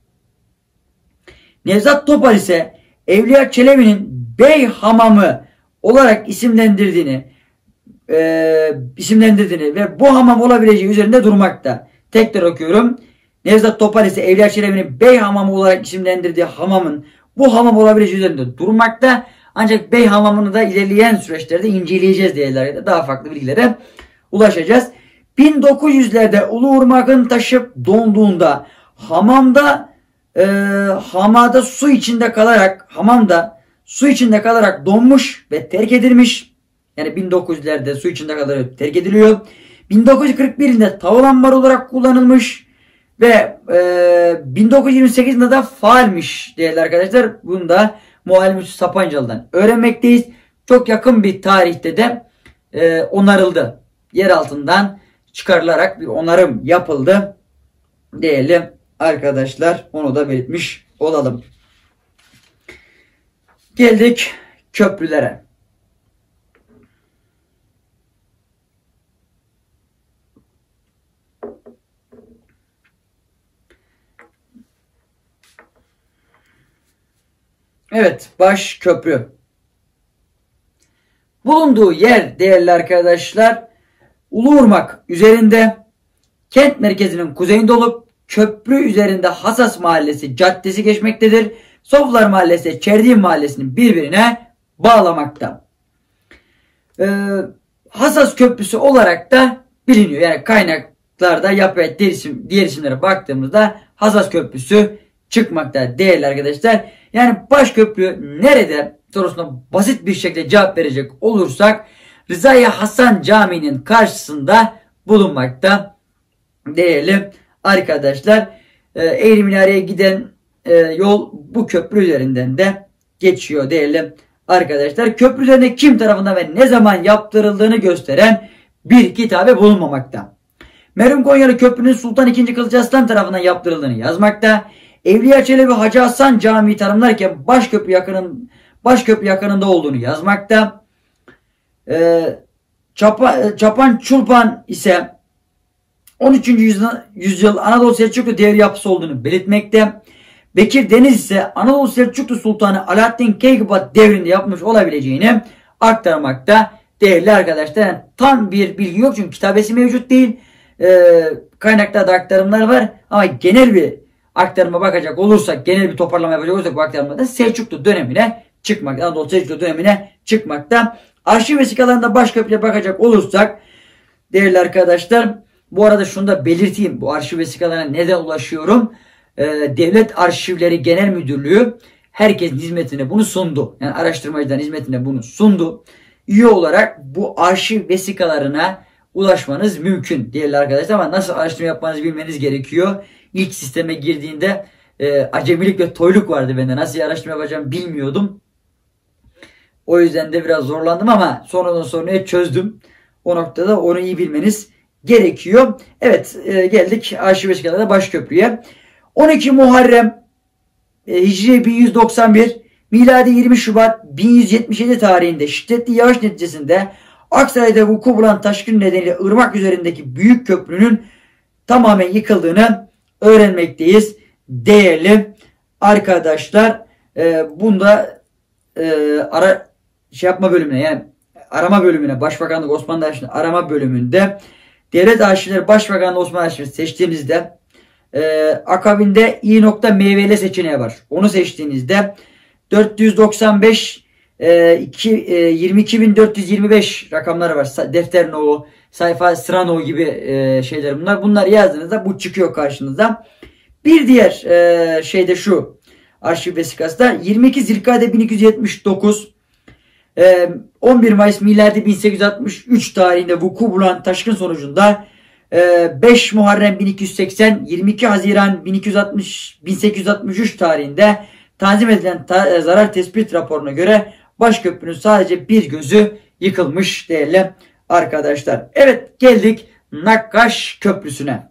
S1: Nevzat Topal ise Evliya Çelebi'nin Bey Hamamı olarak isimlendirdiğini e, isimlendirdiğini ve bu hamam olabileceği üzerinde durmakta. Tekrar okuyorum. Nevzat Topal ise Evliya Çelebi'nin Bey Hamamı olarak isimlendirdiği hamamın bu hamam olabileceği üzerinde durmakta. Ancak Bey Hamamı'nı da ilerleyen süreçlerde inceleyeceğiz diye daha farklı bilgilere ulaşacağız. bin dokuz yüzlerde Uluurmak'ın taşıp donduğunda hamamda e, hamada su içinde kalarak hamamda su içinde kalarak donmuş ve terk edilmiş. Yani bin dokuz yüzlerde su içinde kalarak terk ediliyor. bin dokuz yüz kırk birinde tavul ambarı olarak kullanılmış ve e, bin dokuz yüz yirmi sekizinde de faalmiş değerli arkadaşlar. Bunu da Muallim Hüsnü Sapancalı'dan öğrenmekteyiz. Çok yakın bir tarihte de e, onarıldı. Yer altından çıkarılarak bir onarım yapıldı değerli arkadaşlar. Onu da belirtmiş olalım. Geldik köprülere. Evet, baş köprü. Bulunduğu yer değerli arkadaşlar Uluurmak üzerinde, kent merkezinin kuzeyinde olup köprü üzerinde Hasas Mahallesi caddesi geçmektedir. Soflar Mahallesi Çerdiğin Mahallesi'nin birbirine bağlamakta. Ee, Hasas Köprüsü olarak da biliniyor. Yani kaynaklarda yapı diğer, isim, diğer isimlere baktığımızda Hasas Köprüsü çıkmakta değerli arkadaşlar. Yani baş köprü nerede sorusuna basit bir şekilde cevap verecek olursak Rızaiye Hasan Camii'nin karşısında bulunmakta değerli arkadaşlar. E, Eğri Minare'ye giden e, yol bu köprü üzerinden de geçiyor değerli arkadaşlar. Köprü üzerinde kim tarafından ve ne zaman yaptırıldığını gösteren bir kitabe bulunmamakta. Merhum Konyalı köprünün Sultan ikinci. Kılıç Arslan tarafından yaptırıldığını yazmakta. Evliya Çelebi Hacı Hasan Camii tanımlarken Başköprü yakının Başköprü yakınında olduğunu yazmakta. Ee, Çapa, Çapan Çulpan ise on üçüncü yüzyıl, yüzyıl Anadolu Selçuklu devri yapısı olduğunu belirtmekte. Bekir Deniz ise Anadolu Selçuklu Sultanı Alaaddin Keykubat devrinde yapmış olabileceğini aktarmakta. Değerli arkadaşlar, yani tam bir bilgi yok çünkü kitabesi mevcut değil. Ee, kaynaklarda aktarımlar var ama genel bir aktarıma bakacak olursak, genel bir toparlama yapacak olursak bu aktarımda Selçuklu dönemine çıkmakta. Anadolu Selçuklu dönemine çıkmakta. Arşiv vesikalarında Başköprü'ye bakacak olursak değerli arkadaşlar, bu arada şunu da belirteyim. Bu arşiv vesikalarına neden ulaşıyorum? Ee, Devlet Arşivleri Genel Müdürlüğü herkesin hizmetine bunu sundu. Yani araştırmacıların hizmetine bunu sundu. Üye olarak bu arşiv vesikalarına ulaşmanız mümkün değerli arkadaşlar, ama nasıl araştırma yapmanızı bilmeniz gerekiyor. İlk sisteme girdiğinde e, acemilik ve toyluk vardı bende. Nasıl araştırma yapacağımı bilmiyordum. O yüzden de biraz zorlandım ama sonradan sonraya çözdüm. O noktada onu iyi bilmeniz gerekiyor. Evet, e, geldik arşiv vesikalarında Başköprü'ye. on iki Muharrem e, Hicri bin yüz doksan bir, miladi yirmi Şubat bin yüz yetmiş yedi tarihinde şiddetli yağış neticesinde Aksaray'da vuku bulan taşkın nedeniyle Irmak üzerindeki büyük köprünün tamamen yıkıldığını öğrenmekteyiz. Değerli arkadaşlar, e, bunda e, ara şey yapma bölümüne, yani arama bölümüne, Başbakanlık Osmanlı Arşivleri arama bölümünde Devlet Arşivleri Başbakanlığı Osmanlı Arşivleri seçtiğinizde e, akabinde i.M V L seçeneği var. Onu seçtiğinizde dört yüz doksan beş e, iki, e, yirmi iki bin dört yüz yirmi beş rakamları var. Defter no'u, sayfa sıra no'u gibi e, şeyler bunlar. Bunları yazdığınızda bu çıkıyor karşınıza. Bir diğer e, şey de şu. Arşiv vesikası da yirmi iki Zilkade bin iki yüz yetmiş dokuz, e, on bir Mayıs miladi bin sekiz yüz altmış üç tarihinde vuku bulan taşkın sonucunda e, beş Muharrem bin iki yüz seksen, yirmi iki Haziran bin iki yüz altmış bin sekiz yüz altmış üç tarihinde tanzim edilen ta, zarar tespit raporuna göre Başköprünün sadece bir gözü yıkılmış değerli arkadaşlar. Evet, geldik Nakkaş Köprüsü'ne.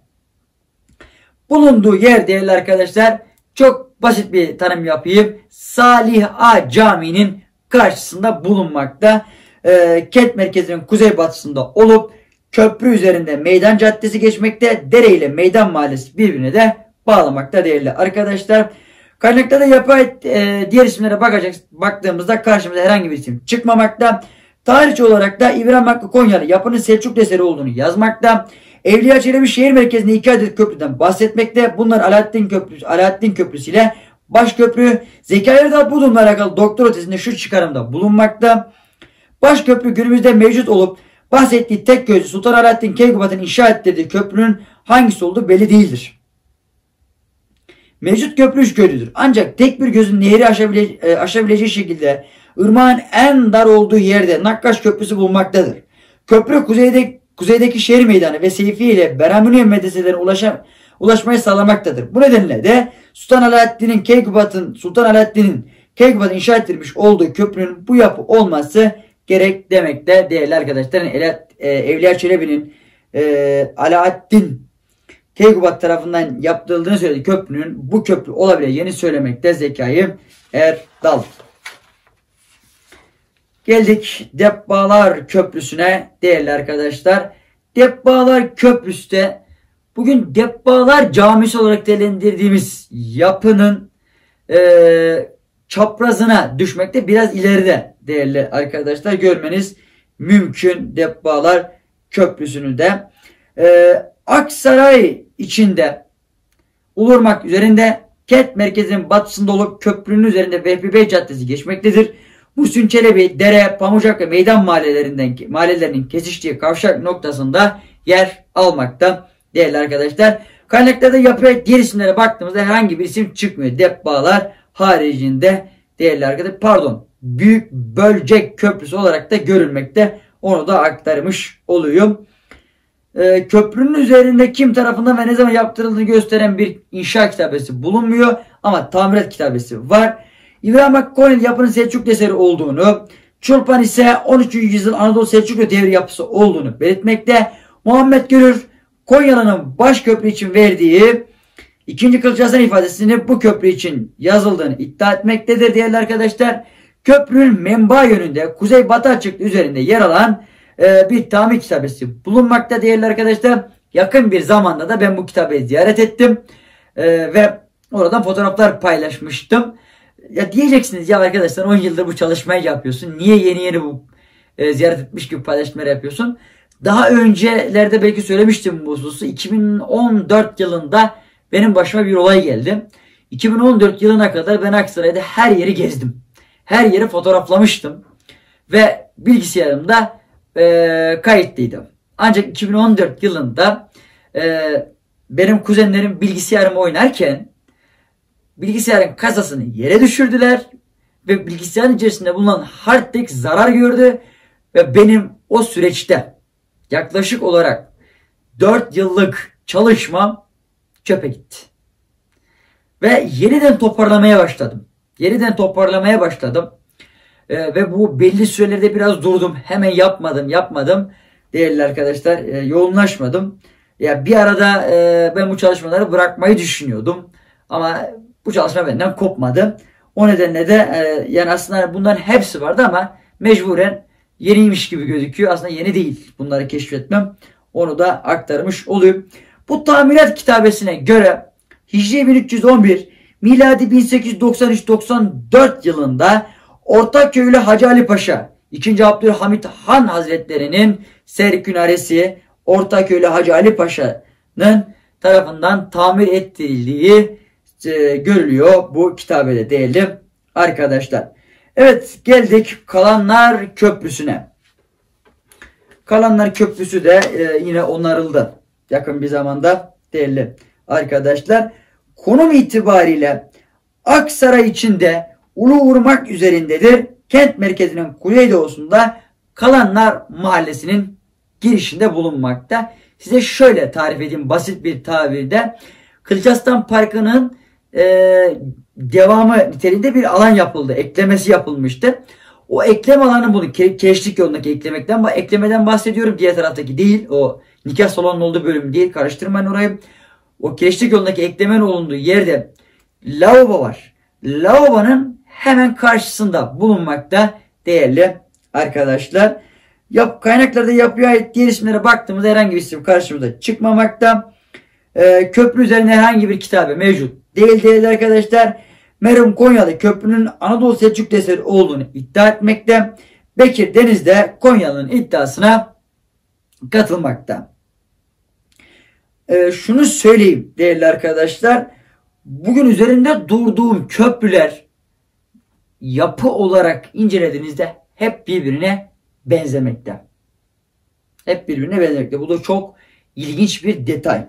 S1: Bulunduğu yer değerli arkadaşlar, çok basit bir tanım yapayım. Salih Ağa Camii'nin karşısında bulunmakta. E, kent merkezinin kuzeybatısında olup köprü üzerinde Meydan Caddesi geçmekte. Dere ile Meydan Mahallesi birbirine de bağlamakta değerli arkadaşlar. Kaynaklarda yapay e, diğer isimlere bakacak, baktığımızda karşımıza herhangi bir isim çıkmamakta. Tarihçi olarak da İbrahim Hakkı Konyalı yapının Selçuklu eseri olduğunu yazmakta. Evliya Çelebi şehir merkezinde iki adet köprüden bahsetmekte. Bunlar Alaaddin Köprüsü, Alaaddin Köprüsü ile Başköprü. Zekai Erdal bu durumla alakalı doktora tezinde şu çıkarımda bulunmakta. Başköprü günümüzde mevcut olup bahsettiği tek gözlü Sultan Alaaddin Keykubat'ın inşa ettirdiği köprünün hangisi olduğu belli değildir. Mevcut köprü üç gördüdür. Ancak tek bir gözün nehri aşabile, aşabileceği şekilde ırmağın en dar olduğu yerde Nakkaş Köprüsü bulunmaktadır. Köprü kuzeyde, kuzeydeki şehir meydanı ve Seyfiye ile Beramuni medreselerine ulaşa, ulaşmayı sağlamaktadır. Bu nedenle de Sultan Alaaddin'in Keykubat'ın Sultan Alaaddin'in Keykubat'ın inşa ettirmiş olduğu köprünün bu yapı olması gerek demekte değerli arkadaşlar. Yani Evliya Çelebi'nin e, Alaaddin Keykubat tarafından yaptırıldığını söyledi köprünün bu köprü olabileceğini söylemekte Zekai Erdal. Geldik Debbalar Köprüsü'ne değerli arkadaşlar. Debbalar Köprüsü de bugün Debbalar Camisi olarak değerlendirdiğimiz yapının e, çaprazına düşmekte, biraz ileride değerli arkadaşlar, görmeniz mümkün Debbalar Köprüsü'nü de. E, Aksaray içinde Ulurmak üzerinde kent merkezinin batısında olup köprünün üzerinde Vehbi Bey Caddesi geçmektedir. Muhsin Çelebi, Dere, Pamucak ve Meydan mahallelerinden mahallelerinin kesiştiği kavşak noktasında yer almakta değerli arkadaşlar. Kaynaklarda yapıya diğer isimlere baktığımızda herhangi bir isim çıkmıyor. Debbalar haricinde değerli arkadaşlar, pardon, Büyük Bölcek Köprüsü olarak da görülmekte. Onu da aktarmış oluyorum. e, köprünün üzerinde kim tarafından ve ne zaman yaptırıldığını gösteren bir inşa kitabesi bulunmuyor. Ama tamirat kitabesi var. İbrahim Hakkı yapının Selçuklu eseri olduğunu, Çulpan ise on üçüncü yüzyıl Anadolu Selçuklu devri yapısı olduğunu belirtmekte. Muhammed Görür, Konyalı'nın baş köprü için verdiği ikinci Kılıç Arslan ifadesini bu köprü için yazıldığını iddia etmektedir değerli arkadaşlar. Köprünün menba yönünde kuzey-batı açıklığı üzerinde yer alan e, bir tamir kitabesi bulunmakta değerli arkadaşlar. Yakın bir zamanda da ben bu kitabeyi ziyaret ettim e, ve oradan fotoğraflar paylaşmıştım. Ya diyeceksiniz ya arkadaşlar on yıldır bu çalışmayı yapıyorsun. Niye yeni yeni bu e, ziyaret etmiş gibi paylaşımlar yapıyorsun? Daha öncelerde belki söylemiştim bu hususu. iki bin on dört yılında benim başıma bir olay geldi. iki bin on dört yılına kadar ben Aksaray'da her yeri gezdim. Her yeri fotoğraflamıştım. Ve bilgisayarımda e, kayıtlıydım. Ancak iki bin on dört yılında e, benim kuzenlerim bilgisayarımı oynarken bilgisayarın kasasını yere düşürdüler. Ve bilgisayarın içerisinde bulunan hard disk zarar gördü. Ve benim o süreçte yaklaşık olarak dört yıllık çalışmam çöpe gitti. Ve yeniden toparlamaya başladım. Yeniden toparlamaya başladım. Ee, ve bu belli sürelerde biraz durdum. Hemen yapmadım, yapmadım. Değerli arkadaşlar, e, yoğunlaşmadım. Ya bir arada e, ben bu çalışmaları bırakmayı düşünüyordum. Ama bu çalışma benden kopmadı. O nedenle de e, yani aslında bunların hepsi vardı ama mecburen yeniymiş gibi gözüküyor. Aslında yeni değil. Bunları keşfetmem. Onu da aktarmış olayım. Bu tamirat kitabesine göre Hicri bin üç yüz on bir, miladi bin sekiz yüz doksan üç doksan dört yılında Ortaköylü Hacı Ali Paşa, ikinci. Abdülhamit Han Hazretleri'nin serkünaresi Ortaköylü Hacı Ali Paşa'nın tarafından tamir ettirildiği e, görülüyor bu kitabede değerli arkadaşlar. Evet, geldik Kalanlar Köprüsü'ne. Kalanlar Köprüsü de e, yine onarıldı yakın bir zamanda değerli arkadaşlar. Konum itibariyle Aksaray içinde Uluurmak üzerindedir. Kent merkezinin kuzeydoğusunda Kalanlar Mahallesi'nin girişinde bulunmakta. Size şöyle tarif edeyim basit bir tabirde. Kılıçarslan Parkı'nın e, devamı niteliğinde bir alan yapıldı. Eklemesi yapılmıştı. O eklem alanı bunu Keşlik yolundaki eklemekten, eklemeden bahsediyorum. Diğer taraftaki değil. O nikah salonunun olduğu bölüm değil. Karıştırmayın orayı. O Keşlik yolundaki eklemenin olunduğu yerde lavabo var. Lavabonun hemen karşısında bulunmakta değerli arkadaşlar. Yap, kaynaklarda yapıya ait diğer isimlere baktığımızda herhangi bir isim karşımıza çıkmamakta. Ee, köprü üzerinde herhangi bir kitabe mevcut değil değerli arkadaşlar. Merhum Konyalı köprünün Anadolu Selçuklu eseri olduğunu iddia etmekte. Bekir Deniz de Konyalı'nın iddiasına katılmakta. Ee, şunu söyleyeyim değerli arkadaşlar. Bugün üzerinde durduğum köprüler yapı olarak incelediğinizde hep birbirine benzemekte. Hep birbirine benzemekte. Bu da çok ilginç bir detay.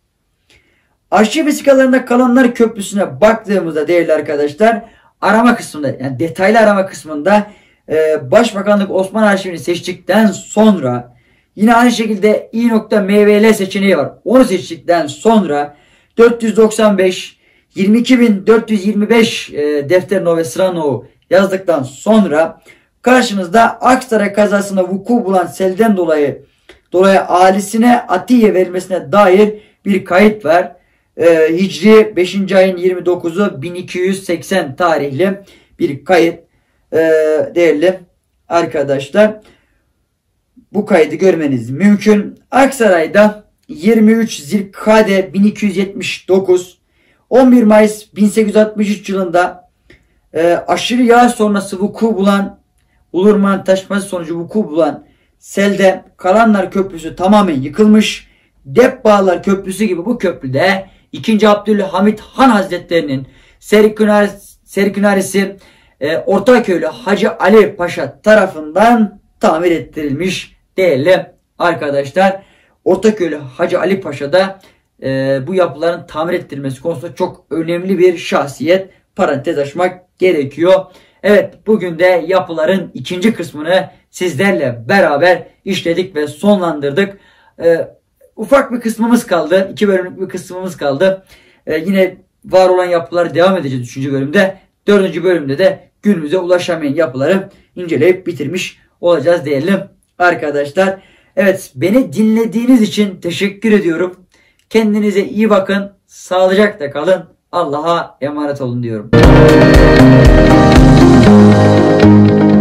S1: Arşiv vesikalarında Kalanlar Köprüsü'ne baktığımızda değerli arkadaşlar arama kısmında yani detaylı arama kısmında e, Başbakanlık Osman Arşivini seçtikten sonra yine aynı şekilde i.mvl seçeneği var. Onu seçtikten sonra dört yüz doksan beş yirmi iki bin dört yüz yirmi beş e, defter no ve sıra no yazdıktan sonra karşınızda Aksaray kazasında vuku bulan selden dolayı dolayı ailesine atiye verilmesine dair bir kayıt var. Ee, Hicri beşinci ayın yirmi dokuzu bin iki yüz seksen tarihli bir kayıt ee, değerli arkadaşlar. Bu kaydı görmeniz mümkün. Aksaray'da yirmi üç Zilkade bin iki yüz yetmiş dokuz on bir Mayıs bin sekiz yüz altmış üç yılında e, aşırı yağış sonrası vuku bulan Ulurman taşması sonucu vuku bulan selde Kalanlar Köprüsü tamamen yıkılmış. Depbağlar Köprüsü gibi bu köprüde ikinci. Abdülhamit Han Hazretleri'nin serkünaresi e, Ortaköylü Hacı Ali Paşa tarafından tamir ettirilmiş değerli arkadaşlar. Ortaköylü Hacı Ali Paşa'da e, bu yapıların tamir ettirilmesi konusunda çok önemli bir şahsiyet, parantez açmak gerekiyor. Evet, bugün de yapıların ikinci kısmını sizlerle beraber işledik ve sonlandırdık. E, ufak bir kısmımız kaldı. iki bölümlük bir kısmımız kaldı. Ee, yine var olan yapılar devam edeceğiz üçüncü bölümde. dördüncü bölümde de günümüze ulaşamayan yapıları inceleyip bitirmiş olacağız değerli arkadaşlar. Evet, beni dinlediğiniz için teşekkür ediyorum. Kendinize iyi bakın. Sağlıcakla kalın. Allah'a emanet olun diyorum.